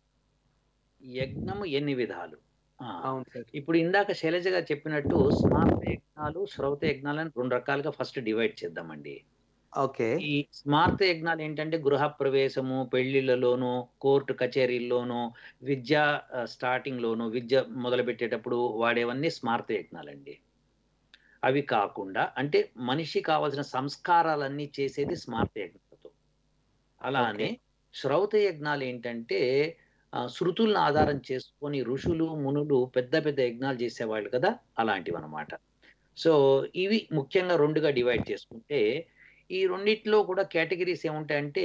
యజ్ఞము ఎన్ని విధాలు? అవును సార్. ఇప్పుడు ఇందాక శైలజ గారు చెప్పినట్టు స్మార్త యజ్ఞాలు, శ్రౌత యజ్ఞాలను రెండు రకాలుగా ఫస్ట్ డివైడ్ చేద్దామండి. ఓకే. ఈ స్మార్త యజ్ఞాలు ఏంటంటే గృహ ప్రవేశము, పెళ్లిళ్లలోను, కోర్టు కచేరీల్లోనూ, విద్య స్టార్టింగ్ లోను, విద్య మొదలు పెట్టేటప్పుడు వాడేవన్నీ స్మార్త యజ్ఞాలండి. అవి కాకుండా అంటే మనిషి కావాల్సిన సంస్కారాలన్నీ చేసేది స్మార్త యజ్ఞాలతో. అలానే శ్రౌత యజ్ఞాలు ఏంటంటే శృతులను ఆధారం చేసుకొని ఋషులు, మునులు పెద్ద పెద్ద యజ్ఞాలు చేసేవాళ్ళు కదా, అలాంటివి అనమాట. సో ఇవి ముఖ్యంగా రెండుగా డివైడ్ చేసుకుంటే, ఈ రెండిట్లో కూడా కేటగిరీస్ ఏముంటాయంటే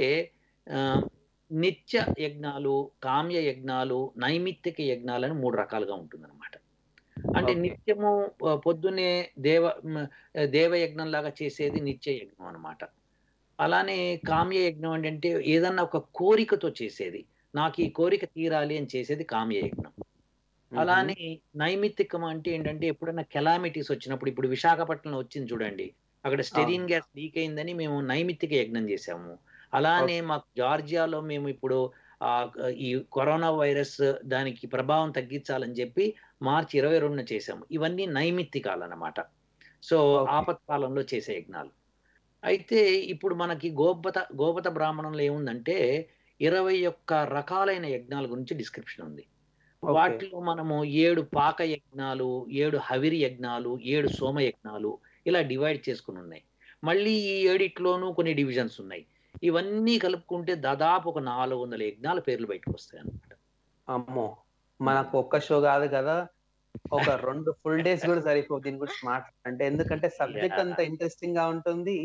నిత్య యజ్ఞాలు, కామ్య యజ్ఞాలు, నైమిత్తిక యజ్ఞాలు అని మూడు రకాలుగా ఉంటుందన్నమాట. అంటే నిత్యము పొద్దున్నే దేవ దేవయజ్ఞం లాగా చేసేది నిత్య యజ్ఞం అనమాట. అలానే కామ్య యజ్ఞం అంటే ఏదన్నా ఒక కోరికతో చేసేది, నాకు ఈ కోరిక తీరాలి అని చేసేది కామ్య యజ్ఞం. అలానే నైమిత్తికం అంటే ఏంటంటే ఎప్పుడైనా కెలామిటీస్ వచ్చినప్పుడు, ఇప్పుడు విశాఖపట్నంలో వచ్చింది చూడండి, అక్కడ స్టెరిన్ గ్యాస్ లీక్ అయిందని మేము నైమిత్తిక యజ్ఞం చేసాము. అలానే మాకు జార్జియాలో మేము ఇప్పుడు ఆ ఈ కరోనా వైరస్ దానికి ప్రభావం తగ్గించాలని చెప్పి మార్చి ఇరవై రెండున చేసాము. ఇవన్నీ నైమిత్తికాలు అన్నమాట. సో ఆపత్కాలంలో చేసే యజ్ఞాలు. అయితే ఇప్పుడు మనకి గోపత గోపత బ్రాహ్మణంలో ఏముందంటే ఇరవై ఒక్క రకాలైన యజ్ఞాల గురించి డిస్క్రిప్షన్ ఉంది. వాటిలో మనము ఏడు పాక యజ్ఞాలు, ఏడు హవిరి యజ్ఞాలు, ఏడు సోమ యజ్ఞాలు ఇలా డివైడ్ చేసుకుని ఉన్నాయి. మళ్ళీ ఈ ఏడిట్లోనూ కొన్ని డివిజన్స్ ఉన్నాయి. ఇవన్నీ కలుపుకుంటే దాదాపు ఒక నాలుగు వందల యజ్ఞాల పేర్లు బయటకు వస్తాయి అన్నమాట. అమ్మో, మనకు ఒక్క షో కాదు కదా, ఒక రెండు ఫుల్ డేస్ కూడా సరిపోదు దీని గురించి స్మార్ట్ అంటే, ఎందుకంటే సబ్జెక్ట్ అంత ఇంట్రెస్టింగ్ గా ఉంటుంది.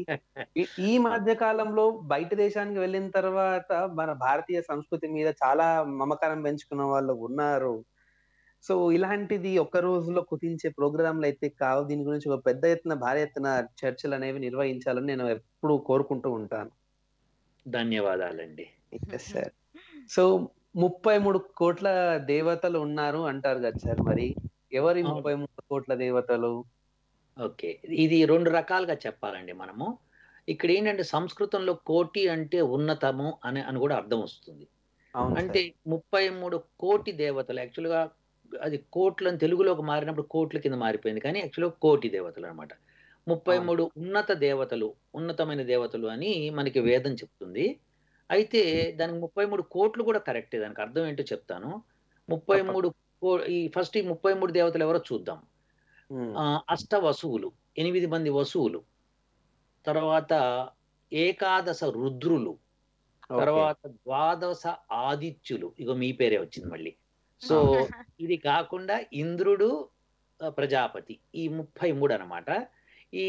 ఈ మధ్య కాలంలో బయట దేశానికి వెళ్ళిన తర్వాత మన భారతీయ సంస్కృతి మీద చాలా మమకారం పెంచుకున్న వాళ్ళు ఉన్నారు. సో ఇలాంటిది ఒక్క రోజులో కుదించే ప్రోగ్రాంలు అయితే కావు. దీని గురించి ఒక పెద్ద ఎత్తున భారీ ఎత్తున చర్చలు అనేవి నిర్వహించాలని నేను ఎప్పుడు కోరుకుంటూ ఉంటాను. ధన్యవాదాలండి. సార్, సో ముప్పై మూడు కోట్ల దేవతలు ఉన్నారు అంటారు కదా సార్, మరి ఎవరి ముప్పై మూడు కోట్ల దేవతలు? ఓకే, ఇది రెండు రకాలుగా చెప్పాలండి మనము. ఇక్కడ ఏంటంటే సంస్కృతంలో కోటి అంటే ఉన్నతము అని అని కూడా అర్థం వస్తుంది. అంటే ముప్పై మూడు కోటి దేవతలు, యాక్చువల్గా అది కోట్లను తెలుగులోకి మారినప్పుడు కోట్ల కింద మారిపోయింది, కానీ యాక్చువల్గా కోటి దేవతలు అనమాట. ముప్పై మూడు ఉన్నత దేవతలు, ఉన్నతమైన దేవతలు అని మనకి వేదం చెప్తుంది. అయితే దానికి ముప్పై మూడు కోట్లు కూడా కరెక్టే. దానికి అర్థం ఏంటో చెప్తాను. ముప్పై మూడు ఈ ఫస్ట్ ఈ ముప్పై మూడు దేవతలు ఎవరో చూద్దాం. అష్ట వసువులు, ఎనిమిది మంది వసువులు, తర్వాత ఏకాదశ రుద్రులు, తర్వాత ద్వాదశ ఆదిత్యులు, ఇగో మీ పేరే వచ్చింది మళ్ళీ. సో ఇది కాకుండా ఇంద్రుడు, ప్రజాపతి, ఈ ముప్పై మూడు అనమాట. ఈ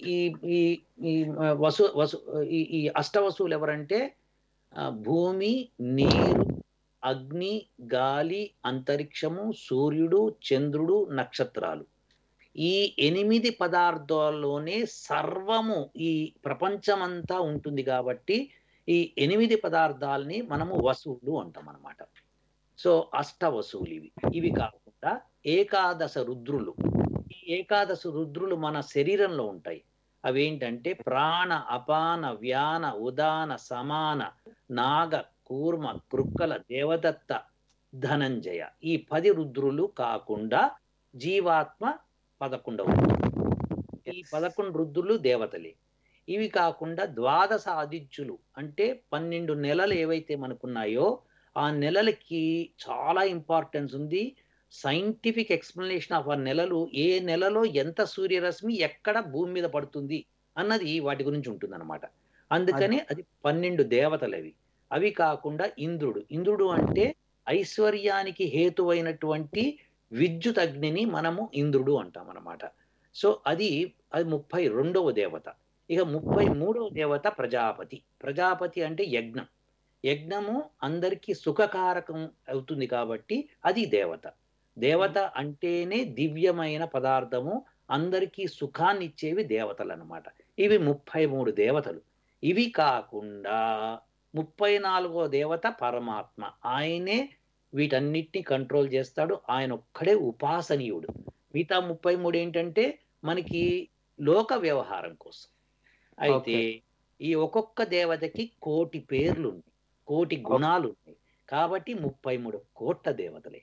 ఈ ఈ వసు వసు ఈ అష్ట వసువులు ఎవరంటే భూమి, నీరు, అగ్ని, గాలి, అంతరిక్షము, సూర్యుడు, చంద్రుడు, నక్షత్రాలు. ఈ ఎనిమిది పదార్థాల్లోనే సర్వము ఈ ప్రపంచమంతా ఉంటుంది కాబట్టి ఈ ఎనిమిది పదార్థాలని మనము వసువులు అంటాం అన్నమాట. సో అష్ట వసువులు ఇవి. ఇవి కాకుండా ఏకాదశ రుద్రులు. ఈ ఏకాదశ రుద్రులు మన శరీరంలో ఉంటాయి. అవేంటంటే ప్రాణ, అపాన, వ్యాన, ఉదాన, సమాన, నాగ, కూర్మ, కృక్కల, దేవదత్త, ధనంజయ. ఈ పది రుద్రులు కాకుండా జీవాత్మ పదకొండవ. ఈ పదకొండు రుద్రులు దేవతలే. ఇవి కాకుండా ద్వాదశ ఆదిత్యులు అంటే పన్నెండు నెలలు ఏవైతే మనకున్నాయో ఆ నెలలకి చాలా ఇంపార్టెన్స్ ఉంది. సైంటిఫిక్ ఎక్స్ప్లెనేషన్ ఆఫ్ ఆ నెలలు, ఏ నెలలో ఎంత సూర్యరశ్మి ఎక్కడ భూమి మీద పడుతుంది అన్నది వాటి గురించి ఉంటుంది అనమాట. అందుకని అది పన్నెండు దేవతలు అవి. అవి కాకుండా ఇంద్రుడు. ఇంద్రుడు అంటే ఐశ్వర్యానికి హేతువైనటువంటి విద్యుత్ అగ్నిని మనము ఇంద్రుడు అంటాం అన్నమాట. సో అది అది ముప్పై రెండవ దేవత. ఇక ముప్పై మూడవ దేవత ప్రజాపతి. ప్రజాపతి అంటే యజ్ఞం. యజ్ఞము అందరికీ సుఖకారకం అవుతుంది కాబట్టి అది దేవత. దేవత అంటేనే దివ్యమైన పదార్థము, అందరికీ సుఖాన్ని ఇచ్చేవి దేవతలు అన్నమాట. ఇవి ముప్పై మూడు దేవతలు. ఇవి కాకుండా ముప్పై నాలుగో దేవత పరమాత్మ. ఆయనే వీటన్నిటిని కంట్రోల్ చేస్తాడు. ఆయన ఒక్కడే ఉపాసనీయుడు. మిగతా ముప్పై మూడు ఏంటంటే మనకి లోక వ్యవహారం కోసం. అయితే ఈ ఒక్కొక్క దేవతకి కోటి పేర్లు ఉన్నాయి, కోటి గుణాలు ఉన్నాయి. కాబట్టి ముప్పై మూడు కోట్ల దేవతలే.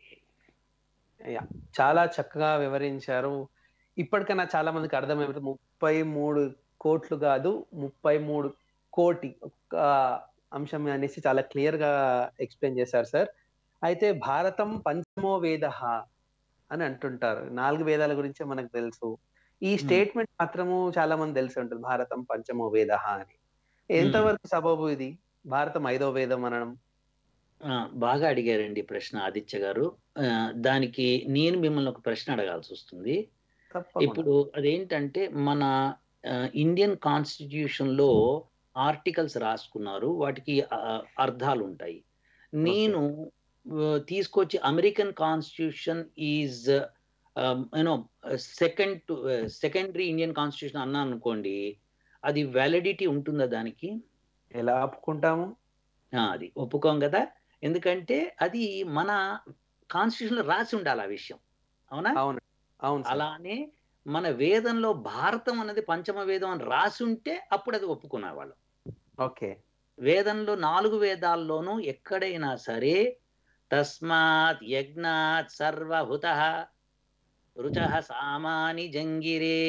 చాలా చక్కగా వివరించారు. ఇప్పటికైనా చాలా మందికి అర్థమైపోతుంది. ముప్పై మూడు కోట్లు కాదు, ముప్పై మూడు కోటి ఒక్క అంశం అనేసి చాలా క్లియర్ గా ఎక్స్ప్లెయిన్ చేశారు సార్. అయితే భారతం పంచమో వేద అని అంటుంటారు. నాలుగు వేదాల గురించే మనకు తెలుసు. ఈ స్టేట్మెంట్ మాత్రము చాలా మంది తెలిసి ఉంటుంది, భారతం పంచమో వేద అని. ఎంతవరకు సబబు ఇది, భారతం ఐదో వేదం అనడం? బాగా అడిగారండి ప్రశ్న ఆదిత్య గారు. దానికి నేను మిమ్మల్ని ఒక ప్రశ్న అడగాల్సి వస్తుంది. ఇప్పుడు అదేంటంటే మన ఇండియన్ కాన్స్టిట్యూషన్ లో ఆర్టికల్స్ రాసుకున్నారు, వాటికి అర్థాలు ఉంటాయి. నేను తీసుకొచ్చి American constitution is you know second to secondary Indian constitution అన్నా అనుకోండి, అది వ్యాలిడిటీ ఉంటుందా దానికి? ఎలా ఒప్పుకుంటాము? అది ఒప్పుకోం కదా, ఎందుకంటే అది మన కాన్స్టిట్యూషన్ లో రాసి ఉండాలి ఆ విషయం. అవునా? అవును అవును. అలానే మన వేదంలో భారతం అన్నది పంచమ వేదం అని రాసి ఉంటే అప్పుడు అది ఒప్పుకునేవాళ్ళు. ఓకే. వేదంలో నాలుగు వేదాల్లోనూ ఎక్కడైనా సరే తస్మాత్ యజ్ఞాత్ సర్వహుతః రుచః సామాని జంగిరే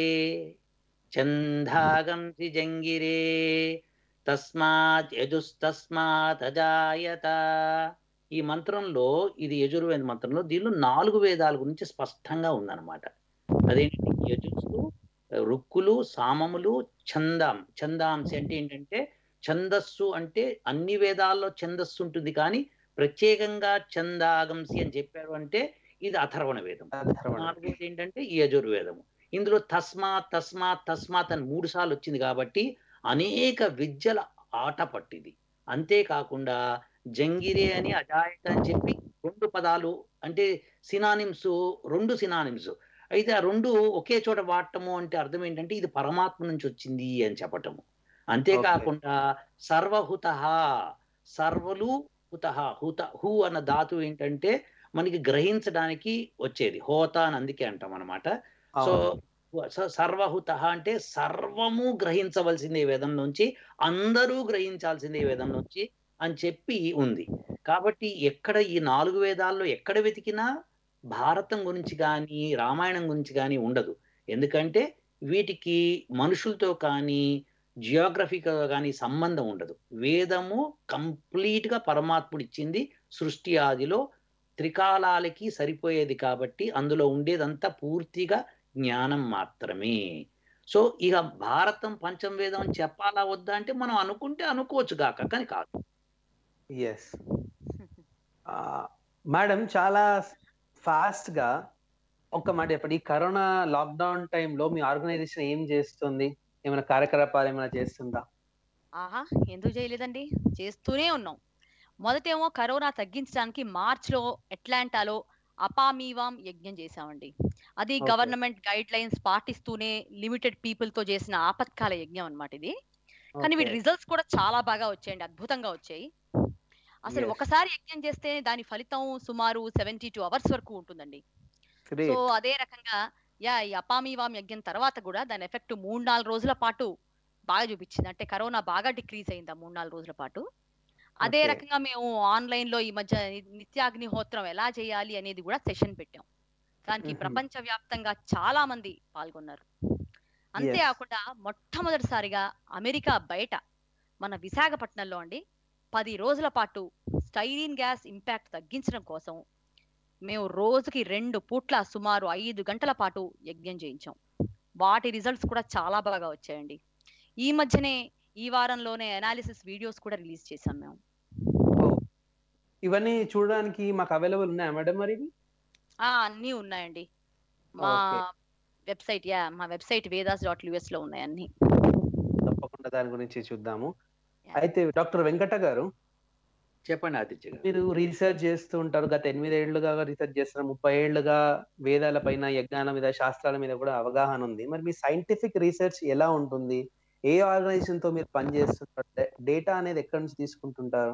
ఛందాగంసి జంగిరే తస్మాత్ యజుస్తస్మాత్ అజాయత. ఈ మంత్రంలో, ఇది యజుర్వేద మంత్రంలో, దీనిలో నాలుగు వేదాల గురించి స్పష్టంగా ఉందన్నమాట. అదేంటి? యజుస్సు, రుక్కులు, సామములు, ఛందాం. ఛందాంసి అంటే ఏంటంటే ఛందస్సు అంటే అన్ని వేదాల్లో ఛందస్సు ఉంటుంది, కానీ ప్రత్యేకంగా ఛందాగంసి అని చెప్పారు అంటే ఇది అథర్వణ వేదం. నాలుగోది ఏంటంటే ఈ యజుర్వేదము. ఇందులో తస్మాత్ తస్మాత్ తస్మాత్ అని మూడు సార్లు వచ్చింది కాబట్టి అనేక విద్యల ఆట పట్టింది. అంతేకాకుండా జంగిరే అని అజాయత అని చెప్పి రెండు పదాలు అంటే సినానిమ్స్, రెండు సినానిమ్స్. అయితే ఆ రెండు ఒకే చోట వాడటము అంటే అర్థం ఏంటంటే ఇది పరమాత్మ నుంచి వచ్చింది అని చెప్పటము. అంతేకాకుండా సర్వహుత, సర్వలు హుత. హుత హు అన్న ధాతు ఏంటంటే మనకి గ్రహించడానికి వచ్చేది, హోత అని అందుకే అంటాం అనమాట. సో సర్వహుత అంటే సర్వము గ్రహించవలసింది ఈ వేదం నుంచి, అందరూ గ్రహించాల్సింది ఈ వేదం నుంచి అని చెప్పి ఉంది. కాబట్టి ఎక్కడ ఈ నాలుగు వేదాల్లో ఎక్కడ వెతికినా భారతం గురించి కానీ రామాయణం గురించి కానీ ఉండదు. ఎందుకంటే వీటికి మనుషులతో కానీ జియోగ్రఫీతో కానీ సంబంధం ఉండదు. వేదము కంప్లీట్ గా పరమాత్ముడు ఇచ్చింది, సృష్టి ఆదిలో త్రికాలాలకి సరిపోయేది కాబట్టి అందులో ఉండేదంతా పూర్తిగా జ్ఞానం మాత్రమే. సో ఇక భారతం పంచమ వేదం అని చెప్పాలా వద్దా అంటే మనం అనుకుంటే అనుకోవచ్చు గాక, కానీ కాదు. ఎస్ మేడం, చాలా ఫాస్ట్ గా ఒక్క మాట చెప్పండి. ఈ కరోనా లాక్డౌన్ టైంలో మీ ఆర్గనైజేషన్ ఏం చేస్తుంది? ఏమైనా కార్యకలాపాలు ఏమైనా చేస్తుందా? ఆహా, ఎందుకు చేయలేదండి, చేస్తూనే ఉన్నాం. మొదటేమో కరోనా తగ్గించడానికి మార్చ్ లో అట్లాంటాలో అపామీవాం యజ్ఞం చేశామండి. అది ఓకే. గవర్నమెంట్ గైడ్ లైన్స్ పాటిస్తూనే లిమిటెడ్ పీపుల్ తో చేసిన ఆపత్కాల యజ్ఞం అన్నమాట ఇది. కానీ ఓకే. వీటి రిజల్ట్స్ కూడా చాలా బాగా వచ్చాయండి, అద్భుతంగా వచ్చాయి. అసలు ఎస్. ఒకసారి యజ్ఞం చేస్తే దాని ఫలితం సుమారు సెవెంటీ టూ అవర్స్ వరకు ఉంటుందండి. So great. అదే రకంగా యా ఈ అపామీవాం యజ్ఞం తర్వాత కూడా దాని ఎఫెక్ట్ మూడు నాలుగు రోజుల పాటు బాగా చూపించింది. అంటే కరోనా బాగా డిక్రీజ్ అయింది ఆ మూడు నాలుగు రోజుల పాటు. అదే ఓకే. రకంగా మేము ఆన్లైన్ లో ఈ మధ్య నిత్యాగ్నిహోత్రం ఎలా చేయాలి అనేది కూడా సెషన్ పెట్టాం. దానికి మ్మ్. ప్రపంచ వ్యాప్తంగా చాలా మంది పాల్గొన్నారు. అంతేకాకుండా మొట్టమొదటిసారిగా అమెరికా బయట మన విశాఖపట్నంలో అండి పది రోజుల పాటు స్టైరీన్ గ్యాస్ ఇంపాక్ట్ తగ్గించడం కోసం మేము రోజుకి రెండు పూట్ల సుమారు ఐదు గంటల పాటు యజ్ఞం చేయించాం. వాటి రిజల్ట్స్ కూడా చాలా బాగా వచ్చాయండి. ఈ మధ్యనే ఈ వారంలోనే అనాలిసిస్ వీడియోస్ కూడా రిలీజ్ చేశాం మేము. ఓ, ఇవన్నీ చూడడానికి మాకు అవైలబుల్ ఉన్నాయా మేడం మరి ఇవి? ఆ అన్నీ ఉన్నాయండి మా ఓకే. వెబ్సైట్. యా మా వెబ్సైట్ వేదాస్ డాట్ యూఎస్ లో ఉన్నాయి అన్ని. తప్పకుండా దాని గురించి చూద్దాము. Yeah. అయితే డాక్టర్ వెంకట గారు, చెప్పండి ఆదిత్య గారు. మీరు రీసెర్చ్ చేస్తూ ఉంటారు, గత ఎనిమిది ఏళ్లుగా రీసెర్చ్ చేస్తున్నారు, ముప్పై ఏళ్లుగా వేదాల పైన, యజ్ఞాల మీద, శాస్త్రాల మీద కూడా అవగాహన ఉంది. మరి మీ సైంటిఫిక్ రీసెర్చ్ ఎలా ఉంటుంది? ఏ ఆర్గనైజేషన్ తో మీరు పనిచేస్తుంటారు? డేటా అనేది ఎక్కడి నుంచి తీసుకుంటుంటారు?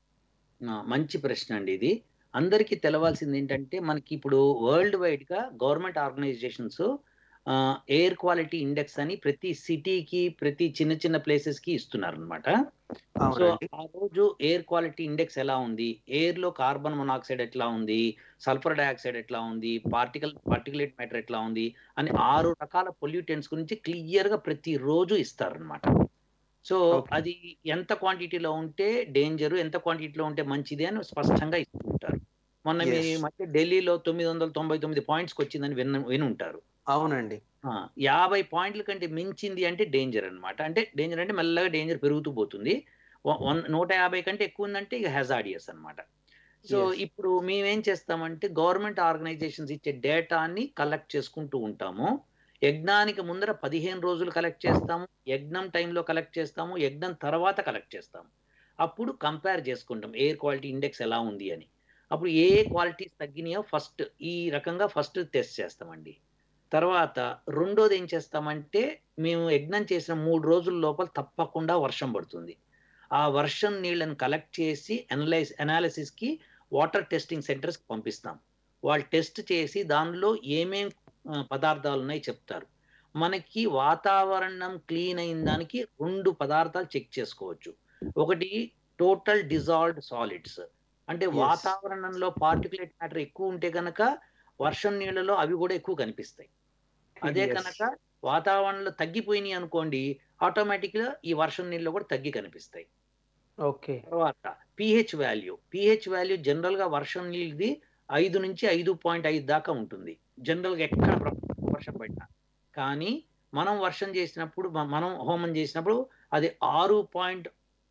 ఆ, మంచి ప్రశ్న అండి ఇది. అందరికీ తెలవాల్సింది ఏంటంటే మనకి ఇప్పుడు వరల్డ్ వైడ్ గా government organizations air quality index అని ప్రతి సిటీకి, ప్రతి చిన్న చిన్న ప్లేసెస్ కి ఇస్తున్నారు అనమాట. సో అవునండి. ఆ రోజు ఎయిర్ క్వాలిటీ ఇండెక్స్ ఎలా ఉంది, ఎయిర్ లో కార్బన్ మొనాక్సైడ్ ఎట్లా ఉంది, సల్ఫర్ డయాక్సైడ్ ఎట్లా ఉంది, పార్టికల్ పార్టికులేట్ మ్యాటర్ ఎట్లా ఉంది అని ఆరు రకాల పొల్యూటెంట్స్ గురించి క్లియర్ గా ప్రతి రోజు ఇస్తారనమాట. So okay. అది ఎంత క్వాంటిటీలో ఉంటే డేంజర్, ఎంత క్వాంటిటీలో ఉంటే మంచిది అని స్పష్టంగా ఇస్తూ ఉంటారు. మొన్న మీ Yes. మధ్య ఢిల్లీలో తొమ్మిది వందల తొంభై తొమ్మిది పాయింట్స్కి వచ్చిందని విన్న విని ఉంటారు. అవునండి. ఆ, యాభై పాయింట్ల కంటే మించింది అంటే డేంజర్ అన్నమాట. అంటే డేంజర్ అంటే మెల్లగా డేంజర్ పెరుగుతూ పోతుంది. వ- వన్- నూట యాభై కంటే ఎక్కువ ఉందంటే ఇక హెజార్డియస్ అన్నమాట. So Yes. ఇప్పుడు మేమేం చేస్తామంటే గవర్నమెంట్ ఆర్గనైజేషన్స్ ఇచ్చే డేటాని కలెక్ట్ చేసుకుంటూ ఉంటాము. యజ్ఞానికి ముందర పదిహేను రోజులు కలెక్ట్ చేస్తాము, యజ్ఞం టైంలో కలెక్ట్ చేస్తాము, యజ్ఞం తర్వాత కలెక్ట్ చేస్తాము. అప్పుడు కంపేర్ చేసుకుంటాం ఎయిర్ క్వాలిటీ ఇండెక్స్ ఎలా ఉంది అని. అప్పుడు ఏ క్వాలిటీస్ తగ్గినాయో ఫస్ట్ ఈ రకంగా ఫస్ట్ టెస్ట్ చేస్తామండి. తర్వాత రెండోది ఏం చేస్తామంటే మేము యజ్ఞం చేసిన మూడు రోజుల లోపల తప్పకుండా వర్షం పడుతుంది. ఆ వర్షం నీళ్ళని కలెక్ట్ చేసి అనలైజ్ అనాలిసిస్కి వాటర్ టెస్టింగ్ సెంటర్స్కి పంపిస్తాం. వాళ్ళు టెస్ట్ చేసి దానిలో ఏమేం ఆ, పదార్థాలు ఉన్నాయి చెప్తారు. మనకి వాతావరణం క్లీన్ అయిన దానికి రెండు పదార్థాలు చెక్ చేసుకోవచ్చు. ఒకటి టోటల్ డిజాల్వ్డ్ సాలిడ్స్, అంటే Yes. వాతావరణంలో పార్టికులేట్ మ్యాటర్ ఎక్కువ ఉంటే కనుక వర్షం నీళ్ళలో అవి కూడా ఎక్కువ కనిపిస్తాయి. అదే Yes. కనుక వాతావరణంలో తగ్గిపోయినాయి అనుకోండి, ఆటోమేటిక్ గా ఈ వర్షం నీళ్ళు కూడా తగ్గి కనిపిస్తాయి. ఓకే. తర్వాత pH value pH value general గా వర్షం నీళ్ళది ఐదు నుంచి ఐదు పాయింట్ ఐదు దాకా ఉంటుంది జనరల్ గా ఎక్కడ ప్రపంచంలో వర్షం పడినా. కానీ మనం వర్షం చేసినప్పుడు మ- మనం హోమం చేసినప్పుడు అది ఆరు పాయింట్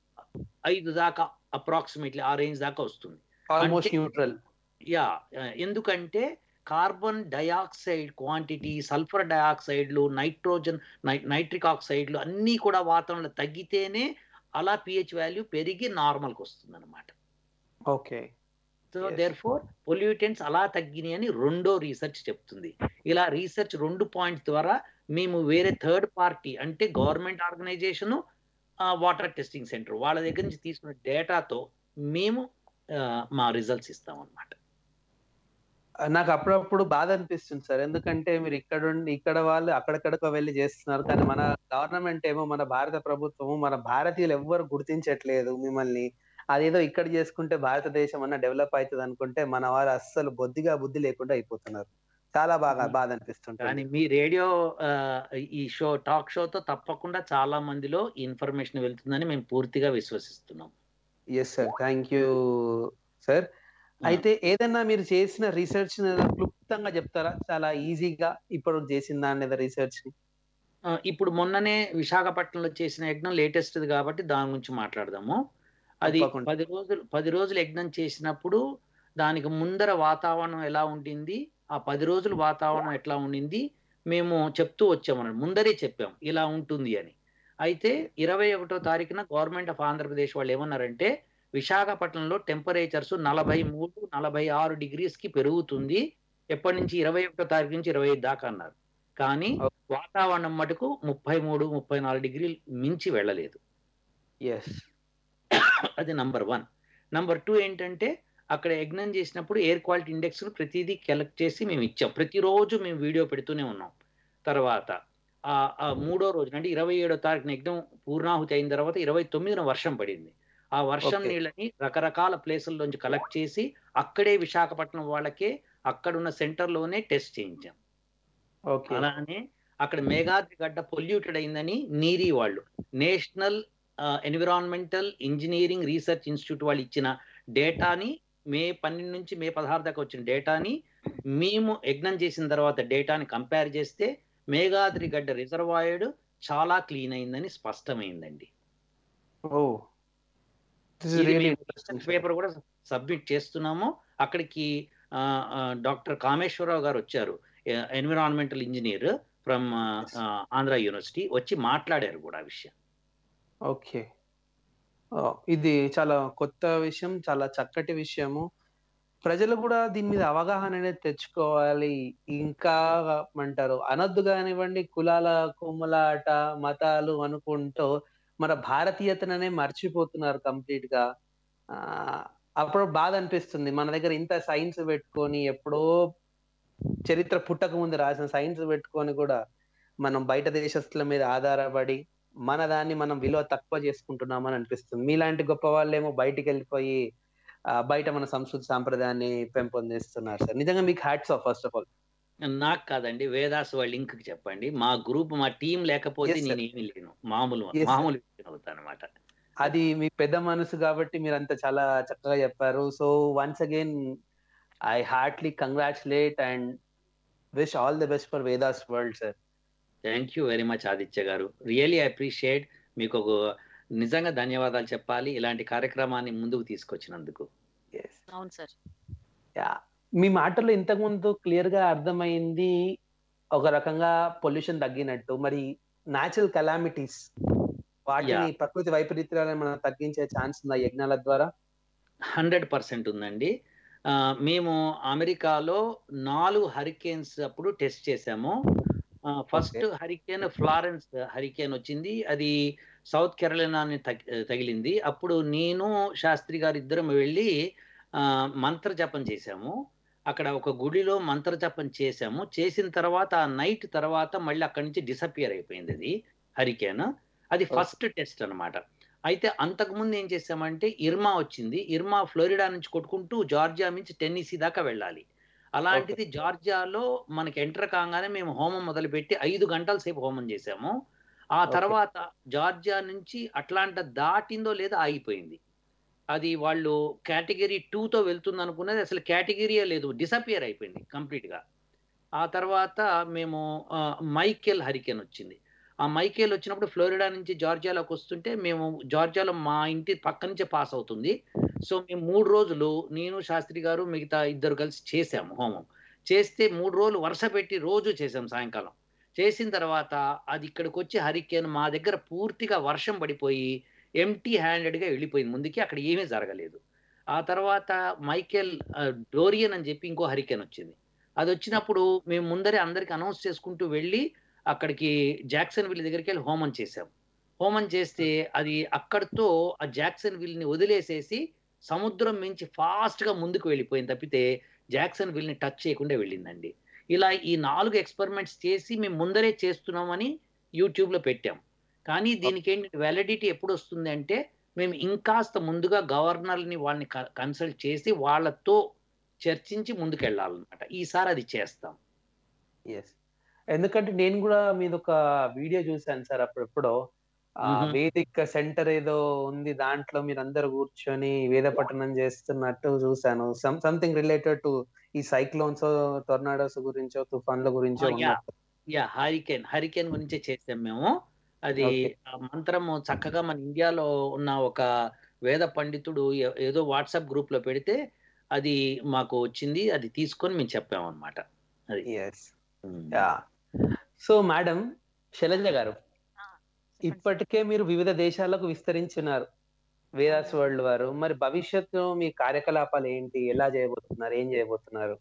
ఐదు దాకా అప్రాక్సిమేట్లీ ఆ రేంజ్ దాకా వస్తుంది. ఆల్మోస్ట్ అంటే న్యూట్రల్. యా ఎందుకంటే కార్బన్ డయాక్సైడ్ క్వాంటిటీ, సల్ఫర్ డయాక్సైడ్లు, నైట్రోజన్ నైట్రిక్ ఆక్సైడ్లు అన్నీ కూడా వాతావరణంలో తగ్గితేనే అలా పిహెచ్ వాల్యూ పెరిగి నార్మల్కి వస్తుంది అనమాట. Okay. So Yes. There four pollutants అలా తగ్గినాయి అని రెండో రీసెర్చ్ చెప్తుంది. ఇలా రీసెర్చ్ రెండు పాయింట్స్ ద్వారా మేము వేరే థర్డ్ పార్టీ అంటే government organization, water testing centre వాళ్ళ దగ్గర నుంచి తీసుకున్న డేటాతో మేము ఆ, మా రిజల్ట్స్ ఇస్తాం అన్నమాట. నాకు అప్పుడప్పుడు బాధ అనిపిస్తుంది సార్, ఎందుకంటే మీరు ఇక్కడ ఉండి ఇక్కడ వాళ్ళు అక్కడక్కడకు వెళ్ళి చేస్తున్నారు, కానీ మన గవర్నమెంట్ ఏమో, మన భారత ప్రభుత్వము, మన భారతీయులు ఎవ్వరు గుర్తించట్లేదు మిమ్మల్ని. అదేదో ఇక్కడ చేసుకుంటే భారతదేశం అన్న డెవలప్ అవుతుంది అనుకుంటే మన వారు అస్సలు బొద్దిగా బుద్ధి లేకుండా అయిపోతున్నారు. చాలా బాగా బాధ కానీ అనిపిస్తుంటుంది. మీ రేడియో ఆ, ఈ షో టాక్ షోతో తప్పకుండా చాలా మందిలో ఇన్ఫర్మేషన్ వెళ్తుందని మేము పూర్తిగా విశ్వసిస్తున్నాం. Yes sir, thank you sir. అయితే ఏదన్నా మీరు చేసిన రీసెర్చ్ క్లుప్తంగా చెప్తారా, చాలా ఈజీగా ఇప్పుడు చేసిన దాని మీద రీసెర్చ్ ని? ఆ, ఇప్పుడు మొన్ననే విశాఖపట్నంలో చేసిన యజ్ఞం లేటెస్ట్ కాబట్టి దాని గురించి మాట్లాడదాము. అది తప్పకుండా. పది రోజులు పది రోజులు యజ్ఞం చేసినప్పుడు దానికి ముందర వాతావరణం ఎలా ఉండింది, ఆ పది రోజులు వాతావరణం ఎట్లా ఉండింది మేము చెప్తూ వచ్చామన్నాడు. ముందరే చెప్పాం ఇలా ఉంటుంది అని. అయితే ఇరవై ఒకటో తారీఖున గవర్నమెంట్ ఆఫ్ ఆంధ్రప్రదేశ్ వాళ్ళు ఏమన్నారంటే విశాఖపట్నంలో టెంపరేచర్స్ నలభై మూడు నలభై ఆరు డిగ్రీస్ కి పెరుగుతుంది, ఎప్పటి నుంచి ఇరవై ఒకటో తారీఖు నుంచి ఇరవై ఐదు దాకా అన్నారు. కానీ వాతావరణం మటుకు ముప్పై మూడు ముప్పై నాలుగు డిగ్రీలు మించి వెళ్ళలేదు. అది నంబర్ వన్. నంబర్ టూ ఏంటంటే అక్కడ యజ్ఞం చేసినప్పుడు ఎయిర్ క్వాలిటీ ఇండెక్స్ ప్రతిదీ కలెక్ట్ చేసి మేము ఇచ్చాం. ప్రతిరోజు మేము వీడియో పెడుతూనే ఉన్నాం. తర్వాత ఆ మూడో రోజున అంటే ఇరవై ఏడో తారీఖున యజ్ఞం పూర్ణాహుతి అయిన తర్వాత ఇరవై తొమ్మిదిన వర్షం పడింది. ఆ వర్షం నీళ్ళని రకరకాల ప్లేసుల్లోంచి కలెక్ట్ చేసి అక్కడే విశాఖపట్నం వాళ్ళకే అక్కడున్న సెంటర్లోనే టెస్ట్ చేయించాం. అలానే అక్కడ మేఘాద్రి గడ్డ పొల్యూటెడ్ అయిందని నీరీ వాళ్ళు national environmental engineering research institute వాళ్ళు ఇచ్చిన డేటాని, మే పన్నెండు నుంచి మే పదహారు దాకా వచ్చిన డేటాని మేము యజ్ఞం చేసిన తర్వాత డేటాని కంపేర్ చేస్తే మేఘాద్రి గడ్డ రిజర్వాయర్ చాలా క్లీన్ అయిందని స్పష్టమైందండి. పేపర్ కూడా సబ్మిట్ చేస్తున్నాము. అక్కడికి డాక్టర్ కామేశ్వరరావు గారు వచ్చారు, environmental engineer from Andhra university, వచ్చి మాట్లాడారు కూడా ఆ విషయం. ఓకే, ఇది చాలా కొత్త విషయం, చాలా చక్కటి విషయము. ప్రజలు కూడా దీని మీద అవగాహన అనేది తెచ్చుకోవాలి. ఇంకా అంటారు అనొద్దు కానివ్వండి, కులాల కొమ్ముల ఆట మతాలు అనుకుంటూ మన భారతీయతననే మర్చిపోతున్నారు కంప్లీట్ గా. ఆ అప్పుడు బాధ అనిపిస్తుంది, మన దగ్గర ఇంత సైన్స్ పెట్టుకొని ఎప్పుడో చరిత్ర పుట్టక ముందు రాసిన సైన్స్ పెట్టుకొని కూడా మనం బయట దేశస్తుల మీద ఆధారపడి మన దాన్ని మనం విలువ తక్కువ చేసుకుంటున్నామని అనిపిస్తుంది. మీలాంటి గొప్ప వాళ్ళేమో బయటికి వెళ్ళిపోయి బయట మన సంస్కృతి సాంప్రదాయాన్ని పెంపొందిస్తున్నారు సార్. నిజంగా మీకు hats off. First of all నాకు కాదండి, వేదాస్ వాళ్ళ లింక్ చెప్పండి. మా గ్రూప్ మా టీం లేకపోతే నేను ఏమీ లేను, మామూలు మామూలు అవుతాను అనమాట. అది మీ పెద్ద మనసు కాబట్టి మీరు అంత చాలా చక్కగా చెప్పారు. So once again I heartily congratulate and wish all the best for Vedas world sir. Thank you very much Aditya గారు, రియలీ అప్రిషియేట్. మీకు ఒక నిజంగా ధన్యవాదాలు చెప్పాలి ఇలాంటి కార్యక్రమాన్ని ముందుకు తీసుకొచ్చినందుకు. అవును సార్. మీ మాటల్లో ఇంతకు ముందు క్లియర్ గా అర్థమైంది, ఒక రకంగా పొల్యూషన్ తగ్గినట్టు. మరి న్యాచురల్ కెలామిటీస్ వాటిని ప్రకృతి వైపరీత్యాలను మనం తగ్గించే ఛాన్స్ ఉందా యజ్ఞాల ద్వారా? హండ్రెడ్ పర్సెంట్ ఉందండి. మేము అమెరికాలో నాలుగు హరికేన్స్ అప్పుడు టెస్ట్ చేసాము. ఫస్ట్ హరికేన్ ఫ్లారెన్స్ హరికేన్ వచ్చింది, అది సౌత్ కెరళైనాని తగిలింది. అప్పుడు నేను శాస్త్రి గారు ఇద్దరం వెళ్ళి మంత్ర జపం చేశాము. అక్కడ ఒక గుడిలో మంత్ర జపం చేశాము. చేసిన తర్వాత ఆ నైట్ తర్వాత మళ్ళీ అక్కడి నుంచి డిసపియర్ అయిపోయింది అది హరికేన్. అది ఫస్ట్ టెస్ట్ అనమాట. అయితే అంతకుముందు ఏం చేసామంటే ఇర్మా వచ్చింది. ఇర్మా ఫ్లోరిడా నుంచి కొట్టుకుంటూ జార్జియా నుంచి టెన్నీసీ దాకా వెళ్ళాలి. అలాంటిది జార్జియాలో మనకి ఎంటర్ కాగానే మేము హోమం మొదలుపెట్టి ఐదు గంటల సేపు హోమం చేసాము. ఆ తర్వాత జార్జియా నుంచి అట్లాంటా దాటిందో లేదా ఆగిపోయింది. అది వాళ్ళు కేటగిరీ టూతో వెళ్తుంది అనుకున్నది, అసలు కేటగిరీయే లేదు, డిసపియర్ అయిపోయింది కంప్లీట్గా. ఆ తర్వాత మేము మైకేల్ హరికేన్ వచ్చింది. ఆ మైకేల్ వచ్చినప్పుడు ఫ్లోరిడా నుంచి జార్జియాలోకి వస్తుంటే మేము జార్జియాలో మా ఇంటి పక్క నుంచే పాస్ అవుతుంది. సో మేము మూడు రోజులు నేను శాస్త్రి గారు మిగతా ఇద్దరు కలిసి చేసాము హోమం. చేస్తే మూడు రోజులు వరుస పెట్టి రోజు చేసాం సాయంకాలం. చేసిన తర్వాత అది ఇక్కడికి వచ్చి హరికేన్ మా దగ్గర పూర్తిగా వర్షం పడిపోయి ఎంటీ హ్యాండెడ్గా వెళ్ళిపోయింది ముందుకి, అక్కడ ఏమీ జరగలేదు. ఆ తర్వాత మైకేల్ డోరియన్ అని చెప్పి ఇంకో హరికేన్ వచ్చింది. అది వచ్చినప్పుడు మేము ముందరే అందరికి అనౌన్స్ చేసుకుంటూ వెళ్ళి అక్కడికి జాక్సన్ విల్ దగ్గరికి వెళ్ళి హోమం చేసాం. హోమం చేస్తే అది అక్కడితో ఆ జాక్సన్ విల్ని వదిలేసేసి సముద్రం మించి ఫాస్ట్గా ముందుకు వెళ్ళిపోయింది తప్పితే జాక్సన్ విల్ని టచ్ చేయకుండా వెళ్ళిందండి. ఇలా ఈ నాలుగు ఎక్స్పెరిమెంట్స్ చేసి మేము ముందరే చేస్తున్నామని యూట్యూబ్లో పెట్టాం. కానీ దీనికి ఏంటి వ్యాలిడిటీ ఎప్పుడు వస్తుంది అంటే మేము ఇంకాస్త ముందుగా గవర్నర్ని వాళ్ళని కన్సల్ట్ చేసి వాళ్ళతో చర్చించి ముందుకు వెళ్ళాలన్నమాట. ఈసారి అది చేస్తాం. ఎస్, ఎందుకంటే నేను కూడా మీద ఒక వీడియో చూసాను సార్, అప్పుడెప్పుడో వేదిక సెంటర్ ఏదో ఉంది, దాంట్లో మీరు అందరు కూర్చొని వేద పఠనం చేస్తున్నట్టు చూసాను. సంథింగ్ రిలేటెడ్ టు ఈ సైక్లోన్స్, టొర్నాడోస్ గురించో తుఫాన్ల గురించో. యా హరికేన్ హరికేన్ గురించే చేసాం మేము. అది మంత్రము చక్కగా మన ఇండియాలో ఉన్న ఒక వేద పండితుడు ఏదో వాట్సాప్ గ్రూప్ లో పెడితే అది మాకు వచ్చింది, అది తీసుకొని మేము చెప్పాము అనమాట. అది సో మేడం శైలజ గారు, ఇప్పటికే మీరు వివిధ దేశాలకు విస్తరించున్నారు. వేదాస్ వరల్డ్ వారు మరి భవిష్యత్తు మీ కార్యకలాపాలు ఏంటి, ఎలా చేయబోతున్నారు, ఏం చేయబోతున్నారు?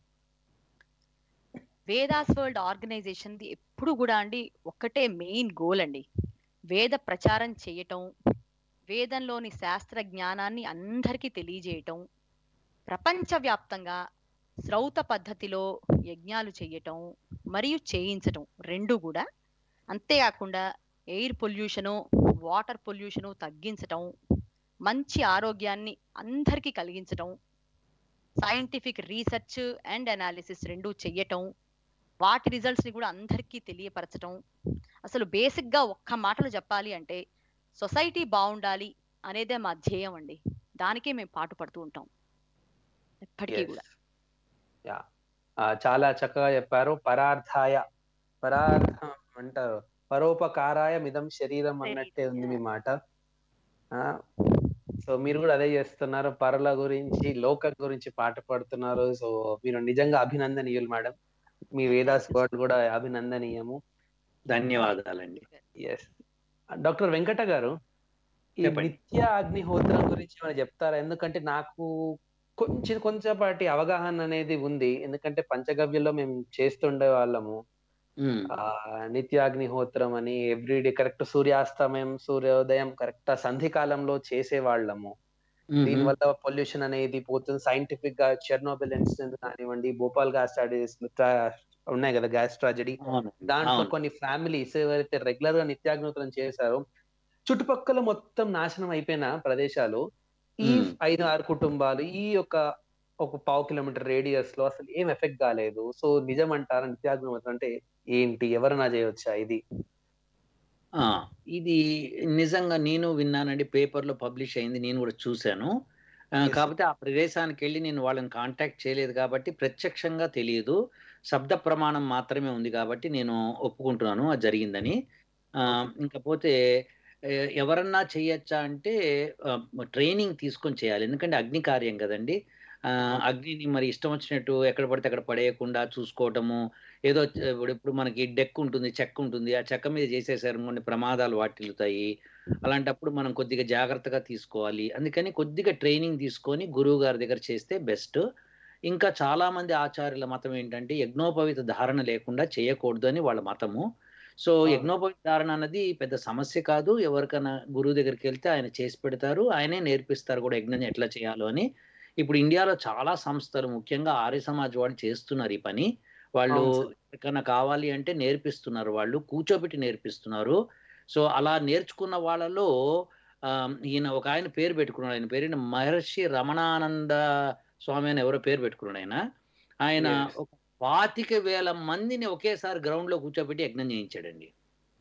వేదాస్ వరల్డ్ ఆర్గనైజేషన్ ఎప్పుడు కూడా అండి ఒక్కటే మెయిన్ గోల్ అండి, వేద ప్రచారం చేయటం, వేదంలోని శాస్త్ర జ్ఞానాన్ని అందరికీ తెలియజేయటం, ప్రపంచవ్యాప్తంగా శ్రౌత పద్ధతిలో యజ్ఞాలు చేయటం మరియు చేయించటం రెండు కూడా. అంతేకాకుండా ఎయిర్ పొల్యూషను, వాటర్ పొల్యూషను తగ్గించటం, మంచి ఆరోగ్యాన్ని అందరికీ కలిగించటం, సైంటిఫిక్ రీసెర్చ్ అండ్ అనాలిసిస్ రెండు చెయ్యటం, వాటి రిజల్ట్స్ ని కూడా అందరికీ తెలియపరచటం. అసలు బేసిక్ గా ఒక్క మాటలో చెప్పాలి అంటే సొసైటీ బాగుండాలి అనేదే మా ధ్యేయం అండి. దానికే మేము పాటు పడుతూ ఉంటాం ఎప్పటికీ కూడా. యా, చాలా చక్కగా చెప్పారు. పరార్థాయ, పరార్థం అంటారు, పరోపకారాయ మిదం శరీరం అన్నట్టే ఉంది మీ మాట. సో మీరు కూడా అదే చేస్తున్నారు, పరుల గురించి, లోకం గురించి పాట పడుతున్నారు. సో మీరు నిజంగా అభినందనీయులు మేడం. మీ వేదాస్ వరల్డ్ కూడా అభినందనీయము. ధన్యవాదాలండి. ఎస్. డాక్టర్ వెంకట గారు, ఈ నిత్య అగ్నిహోత్రం గురించి మనం చెప్తారా? ఎందుకంటే నాకు కొంచెం కొంచెంపాటి అవగాహన అనేది ఉంది. ఎందుకంటే పంచగవ్యంలో మేము చేస్తుండే వాళ్ళము ఆ నిత్యాగ్నిహోత్రం అని. ఎవ్రీడే కరెక్ట్ సూర్యాస్తమయం, సూర్యోదయం కరెక్ట్ సంధి కాలంలో చేసే వాళ్ళము. దీనివల్ల పొల్యూషన్ అనేది పోతుంది. సైంటిఫిక్ గా చెర్నోబిల్ ఇన్సిడెంట్ కానివ్వండి, భోపాల్ గ్యాస్ ట్రాజడీస్ ఉన్నాయి కదా, గ్యాస్ ట్రాజడీ, దాంట్లో కొన్ని ఫ్యామిలీస్ ఎవరైతే రెగ్యులర్ గా నిత్యాగ్నిహోత్రం చేశారో చుట్టుపక్కల మొత్తం నాశనం అయిపోయిన ప్రదేశాలు, ఈ ఐదు ఆరు కుటుంబాలు ఈ యొక్క ఒక పావు కిలోమీటర్ రేడియస్ లో అసలు ఏం ఎఫెక్ట్ కాలేదు. సో నిజం అంటారా నిత్యాగ్నిహోత్రం అంటే ఏంటి, ఎవరైనా చేయవచ్చా ఇది? ఇది నిజంగా నేను విన్నానండి, పేపర్ లో పబ్లిష్ అయింది, నేను కూడా చూశాను. కాకపోతే ఆ ప్రదేశానికి వెళ్ళి నేను వాళ్ళని కాంటాక్ట్ చేయలేదు కాబట్టి ప్రత్యక్షంగా తెలియదు. శబ్ద ప్రమాణం మాత్రమే ఉంది కాబట్టి నేను ఒప్పుకుంటున్నాను అది జరిగిందని. ఇంకపోతే ఎవరన్నా చేయొచ్చా అంటే ట్రైనింగ్ తీసుకొని చేయాలి, ఎందుకంటే అగ్ని కార్యం కదండి. అగ్నిని మరి ఇష్టం వచ్చినట్టు ఎక్కడ పడితే అక్కడ పడేయకుండా చూసుకోవటము. ఏదో ఇప్పుడు మనకి డెక్ ఉంటుంది, చెక్క ఉంటుంది, ఆ చెక్క మీద చేసేసారు కొన్ని ప్రమాదాలు వాటిల్లుతాయి. అలాంటప్పుడు మనం కొద్దిగా జాగ్రత్తగా తీసుకోవాలి. అందుకని కొద్దిగా ట్రైనింగ్ తీసుకొని గురువు గారి దగ్గర చేస్తే బెస్ట్. ఇంకా చాలా మంది ఆచార్యుల మతం ఏంటంటే యజ్ఞోపవిత ధారణ లేకుండా చేయకూడదు అని వాళ్ళ మతము. సో యజ్ఞోపవిత ధారణ అన్నది పెద్ద సమస్య కాదు. ఎవరికైనా గురువు దగ్గరికి వెళ్తే ఆయన చేసి పెడతారు, ఆయనే నేర్పిస్తారు కూడా యజ్ఞం ఎట్లా చేయాలో అని. ఇప్పుడు ఇండియాలో చాలా సంస్థలు, ముఖ్యంగా ఆర్య సమాజ్ వాళ్ళు చేస్తున్నారు ఈ పని. వాళ్ళు ఎక్కడైనా కావాలి అంటే నేర్పిస్తున్నారు, వాళ్ళు కూర్చోబెట్టి నేర్పిస్తున్నారు. సో అలా నేర్చుకున్న వాళ్ళలో ఈయన ఒక ఆయన పేరు పెట్టుకున్నాడు, ఆయన పేరు మహర్షి రమణానంద స్వామి అని ఎవరో పేరు పెట్టుకున్నాడు ఆయన. ఆయన ఒక పాతిక వేల మందిని ఒకేసారి గ్రౌండ్ లో కూర్చోబెట్టి యజ్ఞం చేయించాడండి.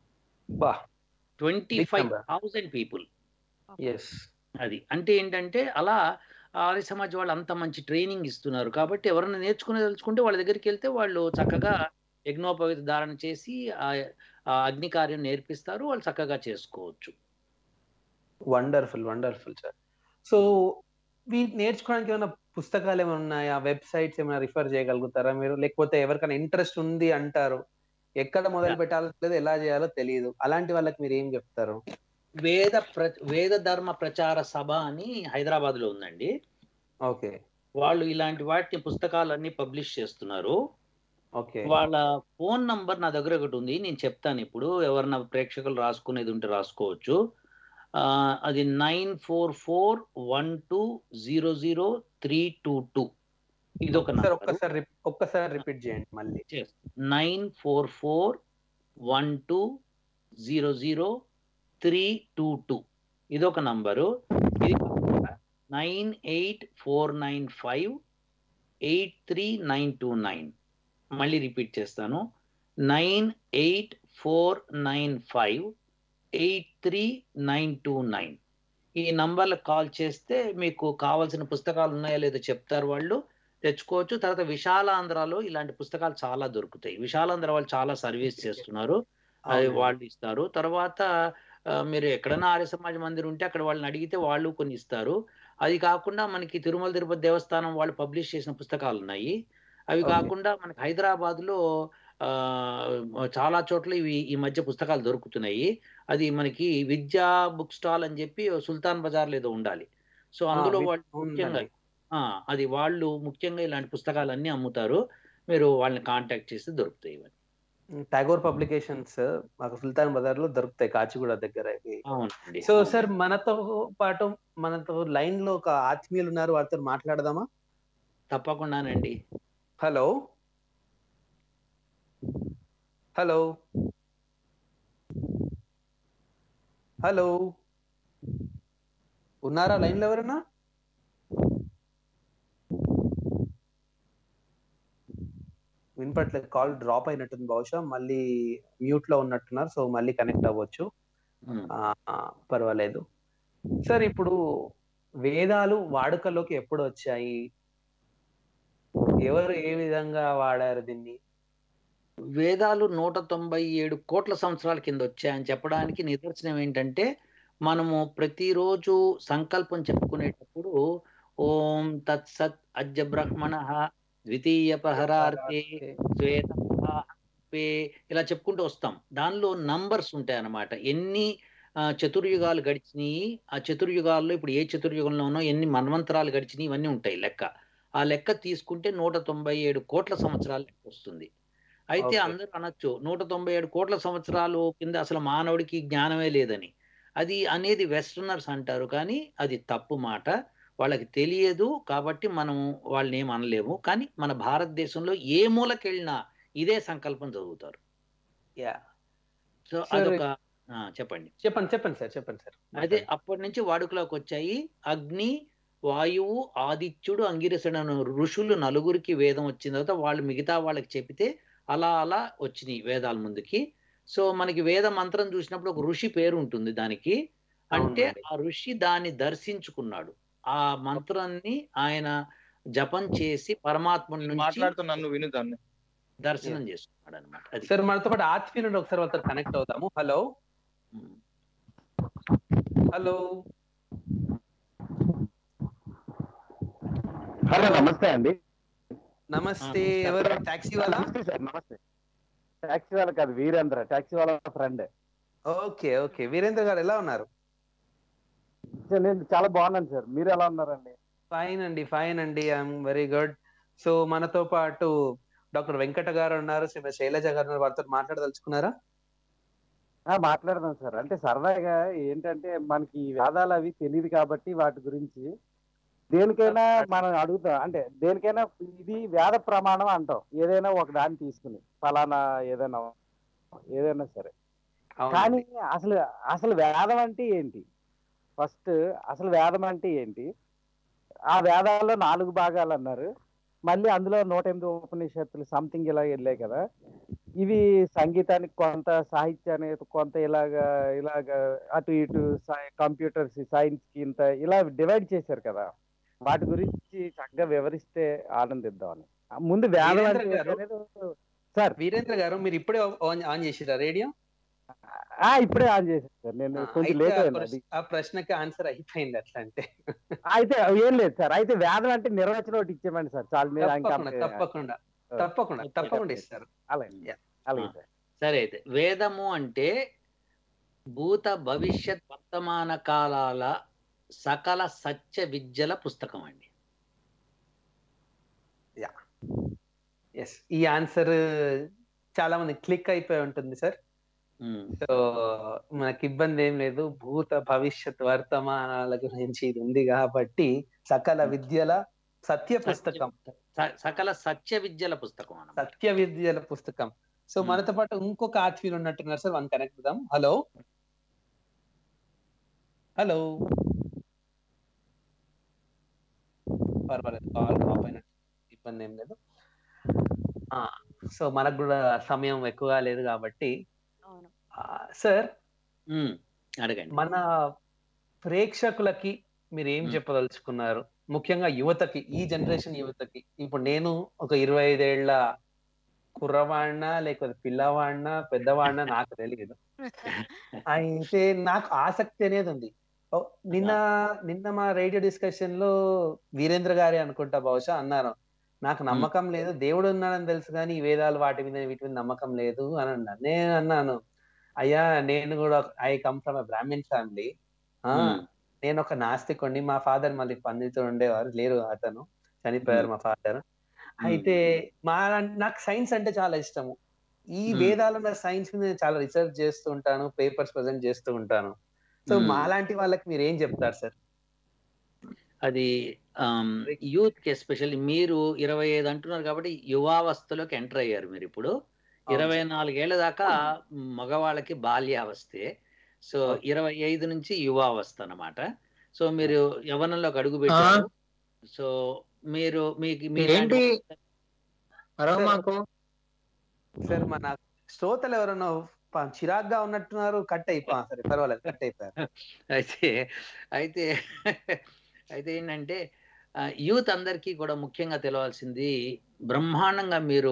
Twenty five thousand people. అది అంటే ఏంటంటే అలా ఆర్య సమాజ్ వాళ్ళు అంత మంచి ట్రైనింగ్ ఇస్తున్నారు కాబట్టి ఎవరైనా నేర్చుకునే తెలుసుకుంటే వాళ్ళ దగ్గరికి వెళ్తే వాళ్ళు చక్కగా యజ్ఞోపవిత ధారణ చేసి ఆ అగ్ని కార్యం నేర్పిస్తారు, వాళ్ళు చక్కగా చేసుకోవచ్చు. Wonderful wonderful sir. సో వీటి నేర్చుకోవడానికి ఏమైనా పుస్తకాలు ఏమైనా ఉన్నాయా, వెబ్సైట్స్ ఏమైనా రిఫర్ చేయగలుగుతారా మీరు? లేకపోతే ఎవరికైనా ఇంట్రెస్ట్ ఉంది అంటారు, ఎక్కడ మొదలు పెట్టాలో తెలియదు, ఎలా చేయాలో తెలియదు, అలాంటి వాళ్ళకి మీరు ఏం చెప్తారు? వేద ప్ర వేద ధర్మ ప్రచార సభ అని హైదరాబాద్ లో ఉందండి. ఓకే. వాళ్ళు ఇలాంటి వాటిని పుస్తకాలన్నీ పబ్లిష్ చేస్తున్నారు. ఓకే. వాళ్ళ ఫోన్ నంబర్ నా దగ్గర ఒకటి ఉంది, నేను చెప్తాను. ఇప్పుడు ఎవరన్నా ప్రేక్షకులు రాసుకునేది ఉంటే రాసుకోవచ్చు. అది nine four four one two zero zero three two two. ఇది ఒక ఒక్కసారి ఒక్కసారి రిపీట్ చేయండి మళ్ళీ. Nine four four one two zero zero three two two ఇదొక నంబరు. ఇది nine eight four nine five eight three nine two nine. మళ్ళీ repeat చేస్తాను, nine eight four nine five eight three nine two nine. ఈ నంబర్లకు call చేస్తే మీకు కావాల్సిన పుస్తకాలు ఉన్నాయో లేదో చెప్తారు, వాళ్ళు తెచ్చుకోవచ్చు. తర్వాత విశాలాంధ్రలో ఇలాంటి పుస్తకాలు చాలా దొరుకుతాయి. విశాలాంధ్ర వాళ్ళు చాలా సర్వీస్ చేస్తున్నారు, అది వాళ్ళు ఇస్తారు. తర్వాత మీరు ఎక్కడైనా ఆర్య సమాజ్ మందిర్ ఉంటే అక్కడ వాళ్ళని అడిగితే వాళ్ళు కొన్ని ఇస్తారు. అది కాకుండా మనకి తిరుమల తిరుపతి దేవస్థానం వాళ్ళు పబ్లిష్ చేసిన పుస్తకాలు ఉన్నాయి. అవి కాకుండా మనకి హైదరాబాద్ లో ఆ చాలా చోట్ల ఇవి ఈ మధ్య పుస్తకాలు దొరుకుతున్నాయి. అది మనకి విద్యా బుక్ స్టాల్ అని చెప్పి సుల్తాన్ బజార్ ఏదో ఉండాలి. సో ఆ, అందులో వి- వాళ్ళు ముఖ్యంగా ఉందండి. ఆ, అది వాళ్ళు ముఖ్యంగా ఇలాంటి పుస్తకాలన్నీ అమ్ముతారు. మీరు వాళ్ళని కాంటాక్ట్ చేసి దొరుకుతాయి ఇవన్నీ. టాగోర్ పబ్లికేషన్స్ మాకు సుల్తాన్ బజార్ లో దొరుకుతాయి, కాచిగూడ దగ్గర ఇవి. అవునండి. సో అవును. సార్, మనతో పాటు మనతో లైన్ లో ఒక ఆత్మీయులు ఉన్నారు, వారితో మాట్లాడదామా? తప్పకుండానండి. హలో హలో హలో ఉన్నారా లైన్ లో ఎవరన్నా? వినపట్లేదు, కాల్ డ్రాప్ అయినట్టుంది, బహుశా మళ్ళీ మ్యూట్ లో ఉన్నట్టున్నారు. సో మళ్ళీ కనెక్ట్ అవ్వచ్చు. ఉమ్. ఆ, ఆ, పర్వాలేదు సార్. ఇప్పుడు వేదాలు వాడుకలోకి ఎప్పుడు వచ్చాయి? ఎవరు ఏ విధంగా వాడారు దీన్ని? వేదాలు నూట తొంభై ఏడు కోట్ల సంవత్సరాల కింద వచ్చాయని చెప్పడానికి నిదర్శనం ఏంటంటే, మనము ప్రతిరోజు సంకల్పం చెప్పుకునేటప్పుడు ఓం తత్సత్ అద్య బ్రహ్మణ ద్వితీయ ప్రహరార్తే శ్వేతపే ఇలా చెప్పుకుంటూ వస్తాం. దానిలో నంబర్స్ ఉంటాయి అన్నమాట. ఎన్ని ఆ, చతుర్యుగాలు గడిచినాయి, ఆ చతుర్యుగాల్లో ఇప్పుడు ఏ చతుర్యుగంలో ఉన్నో ఎన్ని మన్వంతరాలు గడిచినాయి, ఇవన్నీ ఉంటాయి లెక్క. ఆ లెక్క తీసుకుంటే నూట తొంభై ఏడు కోట్ల సంవత్సరాల లెక్క వస్తుంది. అయితే Okay. అందరూ అనొచ్చు నూట తొంభై ఏడు కోట్ల సంవత్సరాలు కింద అసలు మానవుడికి జ్ఞానమే లేదని. అది అనేది వెస్టర్నర్స్ అంటారు, కానీ అది తప్పు మాట. వాళ్ళకి తెలియదు కాబట్టి మనం వాళ్ళని ఏం అనలేము. కానీ మన భారతదేశంలో ఏ మూలకెళ్ళినా ఇదే సంకల్పం చదువుతారు. యా, సో Sir, అదొక ఆ, చెప్పండి. చెప్పండి చెప్పండి సార్, చెప్పండి సార్. అదే అప్పటి నుంచి వాడుకలోకి వచ్చాయి. అగ్ని, వాయువు, ఆదిత్యుడు, అంగిరసుడు అను ఋషులు నలుగురికి వేదం వచ్చిన తర్వాత వాళ్ళు మిగతా వాళ్ళకి చెప్పితే అలా అలా వచ్చినాయి వేదాల ముందుకి. సో మనకి వేద మంత్రం చూసినప్పుడు ఒక ఋషి పేరు ఉంటుంది దానికి. అంటే అవునండి. ఆ ఋషి దాన్ని దర్శించుకున్నాడు. ఆ మంత్రాన్ని ఆయన జపం చేసి పరమాత్మ నుంచి మాట్లాడుతున్నాను విను దాన్ని. దర్శనం చేసుకున్నాడు అనమాట. అది సార్, మనతో పాటు ఆత్మీయులు ఒకసారి వాళ్ళతో కనెక్ట్ అవుతాము. హలో ఉమ్. హలో హలో నమస్తే అండి. నమస్తే. ఎవరు? టాక్సీ వాళ్ళ? నమస్తే సార్, నమస్తే. టాక్సీ వాళ్ళ కాదు, వీరేంద్ర, టాక్సీ వాళ్ళ ఫ్రెండ్. ఓకే ఓకే వీరేంద్ర గారు ఎలా ఉన్నారు? నేను చాలా బాగున్నాను సార్, మీరు ఎలా ఉన్నారండి? ఫైన్ అండి, ఫైన్ అండి, ఐఎమ్ వెరీ గుడ్. సో మనతో పాటు డాక్టర్ వెంకట గారు ఉన్నారు, శ్రీమతి శైలజ గారు ఉన్నారు, వారితో మాట్లాడదలుచుకున్నారా? ఆ, మాట్లాడదాం సార్. అంటే సరదాగా ఏంటంటే మనకి ఈ వేదాలు అవి తెలియదు కాబట్టి వాటి గురించి దేనికైనా మనం అడుగుతాం. అంటే దేనికైనా ఇది వేద ప్రమాణం అంటాం, ఏదైనా ఒక దాన్ని తీసుకుని ఫలానా ఏదైనా ఏదైనా సరే. కానీ అవునండి. అసలు అసలు వేదం అంటే ఏంటి? ఫస్ట్ అసలు వేదం అంటే ఏంటి? ఆ వేదాల్లో నాలుగు భాగాలు అన్నారు, మళ్ళీ అందులో నూట ఎనిమిది ఉపనిషత్తులు సంథింగ్ ఇలా వెళ్ళాయి కదా. ఇవి సంగీతానికి కొంత, సాహిత్యానికి కొంత, ఇలాగా ఇలాగా అటు ఇటు కంప్యూటర్స్ సైన్స్ కి ఇంత ఇలా డివైడ్ చేశారు కదా. వాటి గురించి చక్కగా వివరిస్తే ఆనందిద్దామని. ముందు వేదం వీరేంద్ర అంటే గారు, ఏంటి అనేది సార్. వీరేంద్ర గారు మీరు ఇప్పుడే ఆన్ ఆన్ చేసిరా రేడియో? ఆ ఇప్పుడే ఆన్ చేశాను సార్, నేను కొంచెం అయితే లేట్ ఆ అయింది. ప్రశ్న- అది ఆ ప్రశ్నకి ఆన్సర్ అయిపోయింది అట్లా అంటే. అయితే ఏం లేదు సార్. అయితే వేదం అంటే నిర్వచనం ఒకటి ఇచ్చేమండి సార్, చాలు. మీరు ఇంకా తప్పకుండా తప్పకుండా తప్పకుండా తప్పకుండా ఇస్తారు. అలాగే అలాగే సార్. సరే, అయితే వేదము అంటే భూత భవిష్యత్ వర్తమాన కాలాల సకల సత్య విద్యల పుస్తకం అండి. ఎస్, ఈ ఆన్సర్ చాలా మంది క్లిక్ అయిపోయి ఉంటుంది సార్. ఉమ్. సో మనకి ఇబ్బంది ఏం లేదు, భూత భవిష్యత్ వర్తమానాల గురించి ఇది ఉంది కాబట్టి సకల విద్యల సత్య పుస్తకం, స- సకల సత్య విద్యల పుస్తకం అన్నమాట. సత్య విద్యల పుస్తకం. So Hmm. మనతో పాటు ఇంకొక ఆత్మీయులు ఉన్నట్టున్నారు సార్, వన్ కనెక్ట్ చేద్దాం. హలో హలో పర్వాలేదు, కాల్ డ్రాప్ అయినట్టు, ఇబ్బంది ఏం లేదు. ఆ సో మనకు కూడా సమయం ఎక్కువగా లేదు కాబట్టి అవును. సార్, ఉమ్, అడగండి. మన ప్రేక్షకులకి మీరు ఏం Hmm. చెప్పదలుచుకున్నారు? ముఖ్యంగా యువతకి, ఈ జనరేషన్ యువతకి. ఇప్పుడు నేను ఒక ఇరవై ఐదేళ్ల కుర్రవాడినా లేకపోతే పిల్లవాడినా పెద్దవాడినా నాకు తెలియదు. అయితే నాకు ఆసక్తి అనేది ఉంది. ఓ, నిన్న నిన్న మా రేడియో డిస్కషన్ లో వీరేంద్ర గారే అనుకుంటా బహుశా అన్నారు, నాకు నమ్మకం లేదు, దేవుడు ఉన్నాడని తెలుసు కానీ ఈ వేదాలు వాటి మీద వీటి మీద నమ్మకం లేదు అని అన్నారు. నేను అన్నాను, అయ్యా నేను కూడా I come from Brahmin family. Um, నేను ఒక నాస్తికుడిని. మా ఫాదర్ మళ్ళీ పండితుడు ఉండేవారు, లేరు అతను, చనిపోయారు ఉమ్, మా ఫాదర్. ఉమ్, అయితే మా నాకు సైన్స్ అంటే చాలా ఇష్టము. ఈ ఉమ్, వేదాలలో సైన్స్ మీద నేను చాలా రీసెర్చ్ చేస్తూ ఉంటాను, పేపర్స్ ప్రజెంట్ చేస్తూ ఉంటాను. So um. మాలాంటి వాళ్ళకి మీరు ఏం చెప్తారు సార్? అది యూత్ కి ఎస్పెషల్లీ మీరు ఇరవై ఐదు అంటున్నారు కాబట్టి యువావస్థలోకి ఎంటర్ అయ్యారు మీరు ఇప్పుడు. అవును ఇరవై సార్. నాలుగేళ్ల దాకా మగవాళ్ళకి బాల్యావస్థే. So okay. ఇరవై ఐదు నుంచి యువావస్థ అన్నమాట. సో మీరు యవ్వనంలోకి అడుగు పెట్టారు. సో మీరు మీకు మీ ఏంటి మరో సార్, మాకు సార్ మన శ్రోతలు ఎవరన్నా ప- చిరాగ్గా ఉన్నట్టున్నారు, కట్ అయిపో సరే పర్వాలేదు, కట్ అయిపోయారు. అయితే అయితే అయితే ఏంటంటే యూత్ అందరికీ కూడా ముఖ్యంగా తెలవాల్సింది బ్రహ్మాండంగా మీరు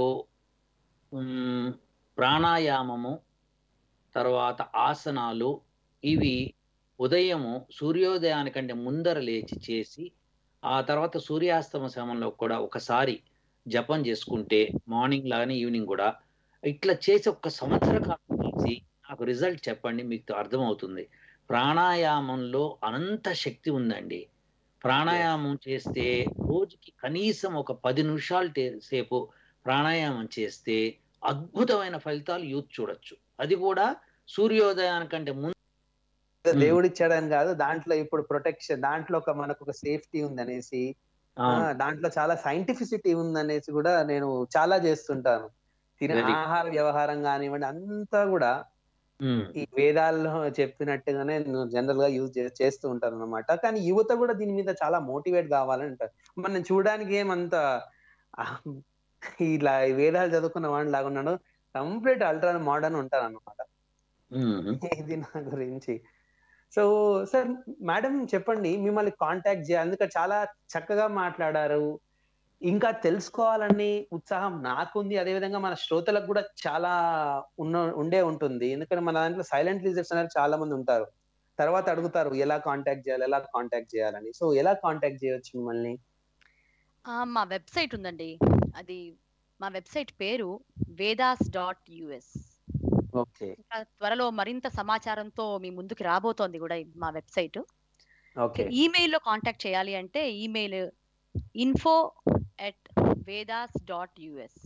ఉమ్, ప్రాణాయామము, తర్వాత ఆసనాలు, ఇవి ఉదయము సూర్యోదయానికంటే ముందర లేచి చేసి ఆ తర్వాత సూర్యాస్తమ సమయంలో కూడా ఒకసారి జపం చేసుకుంటే మార్నింగ్ లాగానే ఈవినింగ్ కూడా ఇట్లా చేసి ఒక సంవత్సర కాలం చేసి నాకు రిజల్ట్ చెప్పండి, మీకు అర్థమవుతుంది. ప్రాణాయామంలో అనంత శక్తి ఉందండి. ప్రాణాయామం చేస్తే రోజుకి కనీసం ఒక పది నిమిషాలు టే- సేపు ప్రాణాయామం చేస్తే అద్భుతమైన ఫలితాలు యూత్ చూడొచ్చు. అది కూడా సూర్యోదయానికంటే ముందు. దేవుడు ఇచ్చాడని కాదు, దాంట్లో ఇప్పుడు ప్రొటెక్షన్, దాంట్లో ఒక మనకు ఒక సేఫ్టీ ఉందనేసి, ఆ, అవును. దాంట్లో చాలా సైంటిఫిసిటీ ఉందనేసి కూడా నేను చాలా చేస్తుంటాను. తినే Very good. ఆహార వ్యవహారం కానివ్వండి అంతా కూడా ఉమ్, ఈ వేదాల్లో చెప్పినట్టుగానే నేను జనరల్ గా యూజ్ చేస్తూ ఉంటాను అనమాట. కానీ యువత కూడా దీని మీద చాలా మోటివేట్ కావాలని అంటారు. మనం చూడడానికి ఏమంత ఆ, ఇలా ఈ వేదాలు చదువుకున్న వాడిని లాగా ఉన్నాడు, కంప్లీట్ అల్ట్రా మోడర్న్ ఉంటాను అనమాట. ఉమ్. ఇది నా గురించి. సో సార్, మేడం చెప్పండి, మిమ్మల్ని కాంటాక్ట్ చేయాలి, ఎందుకంటే చాలా చక్కగా మాట్లాడారు. ఇంకా తెలుసుకోవాలని ఉత్సాహం నాకుంది, అదేవిధంగా మన శ్రోతలకు కూడా చాలా ఉన్న ఉండే ఉంటుంది. ఎందుకంటే మన దాంట్లో సైలెంట్ లిజర్స్ అనేది చాలా మంది ఉంటారు. తర్వాత అడుగుతారు ఎలా కాంటాక్ట్ చేయాలి, ఎలా కాంటాక్ట్ చేయాలని. సో ఎలా కాంటాక్ట్ చేయొచ్చు మిమ్మల్ని? ఆ, మా వెబ్సైట్ ఉందండి. అది మా వెబ్సైట్ పేరు వేదాస్ డాట్ యుఎస్. ఓకే ఇంకా త్వరలో మరింత సమాచారంతో మీ ముందుకు రాబోతోంది కూడా ఈ మా వెబ్సైట్. ఓకే ఈమెయిల్లో కాంటాక్ట్ చేయాలి అంటే email info at Vedas dot US.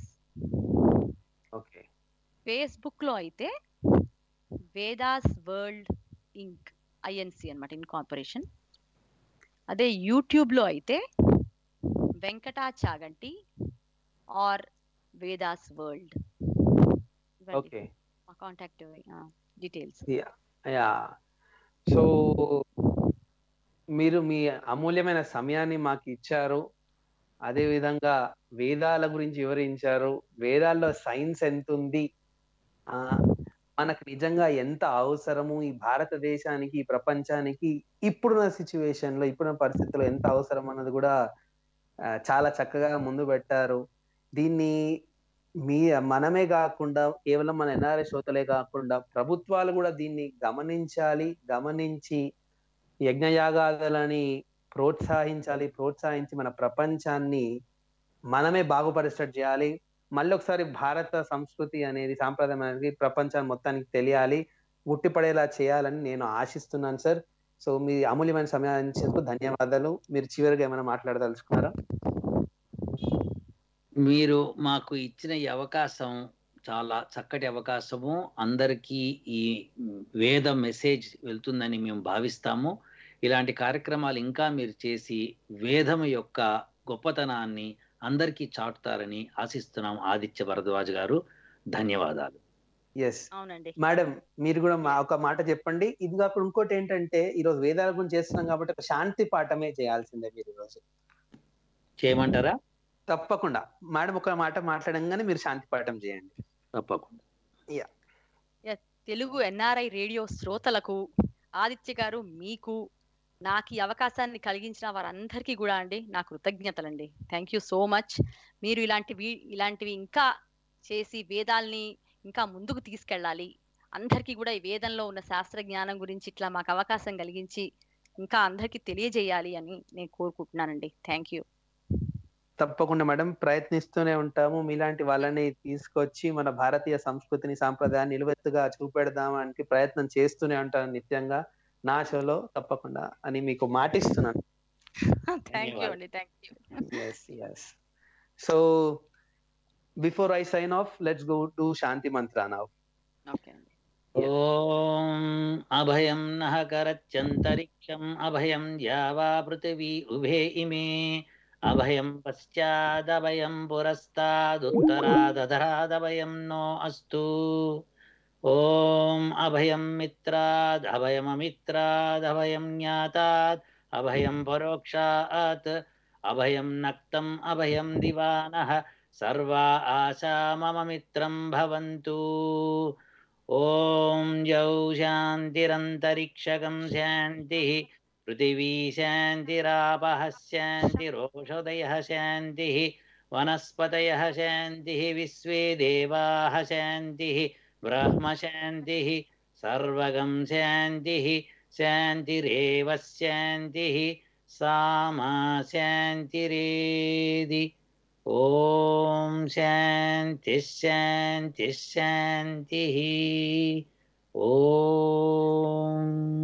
Okay Facebook లో అయితే వేదాస్ వరల్డ్ ఇంక్ ఐఎన్సి అన్నమాట, ఇన్కార్పొరేషన్. అదే యూట్యూబ్ లో అయితే Venkata Chaganti R Vedas world. Okay మా కాంటాక్ట్ డీటెయిల్స్. యా. సో మీరు మీ అమూల్యమైన సమయాన్ని మాకు ఇచ్చారు, అదే విధంగా వేదాల గురించి వివరించారు. వేదాల్లో సైన్స్ ఎంత ఉంది, ఆ మనకు నిజంగా ఎంత అవసరము, ఈ భారతదేశానికి, ఈ ప్రపంచానికి ఇప్పుడున్న సిచ్యువేషన్ లో, ఇప్పుడున్న పరిస్థితుల్లో ఎంత అవసరం అన్నది కూడా ఆ, చాలా చక్కగా ముందు పెట్టారు. దీన్ని మీ మనమే కాకుండా కేవలం మన ఎన్ఆర్ఐ శ్రోతలే కాకుండా ప్రభుత్వాలు కూడా దీన్ని గమనించాలి, గమనించి యజ్ఞయాగాదులని ప్రోత్సహించాలి, ప్రోత్సహించి మన ప్రపంచాన్ని మనమే బాగుపరిచేటట్టు చేయాలి. మళ్ళీ ఒకసారి భారత సంస్కృతి అనేది, సాంప్రదాయం అనేది ప్రపంచాన్ని మొత్తానికి తెలియాలి, ఉట్టిపడేలా చేయాలని నేను ఆశిస్తున్నాను సార్. సో మీ అమూల్యమైన సమయాన్ని ఇచ్చినందుకు ధన్యవాదాలు. మీరు చివరిగా ఏమైనా మాట్లాడదలుచుకున్నారా? మీరు మాకు ఇచ్చిన ఈ అవకాశం చాలా చక్కటి అవకాశము. అందరికీ ఈ వేద మెసేజ్ వెళ్తుందని మేము భావిస్తాము. ఇలాంటి కార్యక్రమాలు ఇంకా మీరు చేసి వేదం యొక్క గొప్పతనాన్ని అందరికీ చాటుతారని ఆశిస్తున్నాం. ఆదిత్య భరద్వాజ్ గారు, ధన్యవాదాలు. ఎస్ అవునండి మేడం, మీరు కూడా మా ఒక మాట చెప్పండి. ఇది కాకుండా ఇంకోటి ఏంటంటే, ఈ రోజు వేదాల గురించి చేస్తున్నాం కాబట్టి ఒక శాంతి పాఠమే చేయాల్సిందే మీరు ఈరోజు. చేయమంటారా? తప్పకుండా మేడం, ఒక మాట మాట్లాడంగానే మీరు శాంతి పాఠం చేయండి. తప్పకుండా. తెలుగు ఎన్ఆర్ఐ రేడియో శ్రోతలకు, ఆదిత్య గారు మీకు, నాకు ఈ అవకాశాన్ని కలిగించిన వారందరికీ కూడా అండి నా కృతజ్ఞతలండి. Thank you so much. మీరు ఇలాంటివి ఇలాంటివి ఇంకా చేసి వేదాల్ని ఇంకా ముందుకు తీసుకెళ్ళాలి, అందరికీ కూడా ఈ వేదంలో ఉన్న శాస్త్ర జ్ఞానం గురించి ఇట్లా మాకు అవకాశం కలిగించి ఇంకా అందరికీ తెలియజేయాలి అని నేను కోరుకుంటున్నానండి. Thank you. తప్పకుండా మేడం, ప్రయత్నిస్తూనే ఉంటాము. మీలాంటి వాళ్ళని తీసుకొచ్చి మన భారతీయ సంస్కృతిని, సాంప్రదాయాన్ని నిలువెత్తుగా చూపెడదామని ప్రయత్నం చేస్తూనే ఉంటాను నిత్యంగా నా షోలో, తప్పకుండా అని మీకు మాటిస్తున్నాను. థ్యాంక్ యూ అండి, thank you. Yes yes so before I sign off, let's go to Shanti Mantra now. Okay అండి. ఓం అభయం నః కరచ్చంతరిక్షం అభయం ద్యావా పృథివీ ఉభే ఇమే అభయం పశ్చాదభయం పురస్తాదుత్తరాదధరాదభయం నో అస్తు. ఓం అభయం మిత్రాద్ అభయమమిత్రాద్ అభయం జ్ఞాతాద్ అభయం పరోక్షాత్ అభయం నక్తం అభయం దివానః సర్వా ఆశా మమ మిత్రం భవంతు. ఓం జౌ శాంతిరంతరిక్షకం శాంతిః పృథివీ శాంతిరాపః శాంతిరోషధయః శాంతిః వనస్పతయః శాంతిః విశ్వే దేవాః శాంతిః బ్రహ్మ శాంతిః సర్వగం శాంతిః శాంతిరేవ శాంతిః సామా శాంతిరేది. ఓం శాంతి శాంతి శాంతి. ఓం.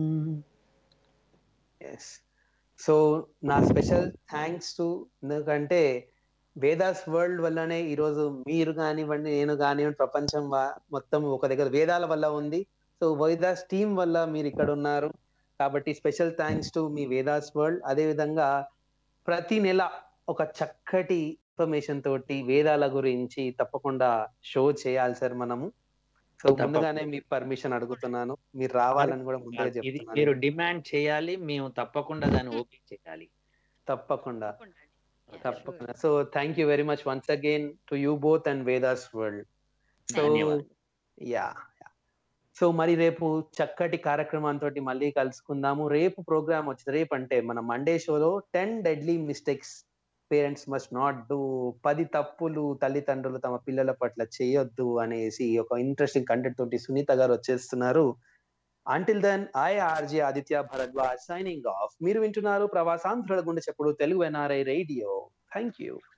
ఎస్ సో నా స్పెషల్ థ్యాంక్స్ టు, ఎందుకంటే వేదాస్ వరల్డ్ వల్లనే ఈరోజు మీరు కానివ్వండి, నేను కానివ్వండి, ప్రపంచం మొత్తం ఒక దగ్గర వేదాల వల్ల ఉంది. సో వేదాస్ టీమ్ వల్ల మీరు ఇక్కడ ఉన్నారు కాబట్టి స్పెషల్ థ్యాంక్స్ టు మీ వేదాస్ వరల్డ్. అదే విధంగా ప్రతి నెల ఒక చక్కటి ఇన్ఫర్మేషన్ తోటి వేదాల గురించి తప్పకుండా షో చేయాలి సార్ మనము. సో ముందుగానే మీ పర్మిషన్ అడుగుతున్నాను, మీరు రావాలని కూడా ముందుగా చెప్తున్నాను. మీరు డిమాండ్ చేయాలి, మేము తప్పకుండా దాన్ని ఓకే చేయాలి. తప్పకుండా తప్పకుండా. So thank you very much once again to you both and Vedas world. So yeah so మరి రేపు చక్కటి కార్యక్రమంతో మళ్ళీ కలుసుకుందాము. రేపు ప్రోగ్రామ్ వచ్చింది, రేపు అంటే మన మండే షోలో ten deadly mistakes parents must not do, పది తప్పులు తల్లిదండ్రులు తమ పిల్లల పట్ల చేయొద్దు అనేసి ఒక ఇంట్రెస్టింగ్ కంటెంట్ తోటి సునీత గారు వచ్చేస్తున్నారు. Until then I RJ Aditya Bharadwaj signing off. మీరు వింటున్నారు ప్రవాసాంధ్రుల గుండె చెప్పుడు Telugu NRI radio. Thank you.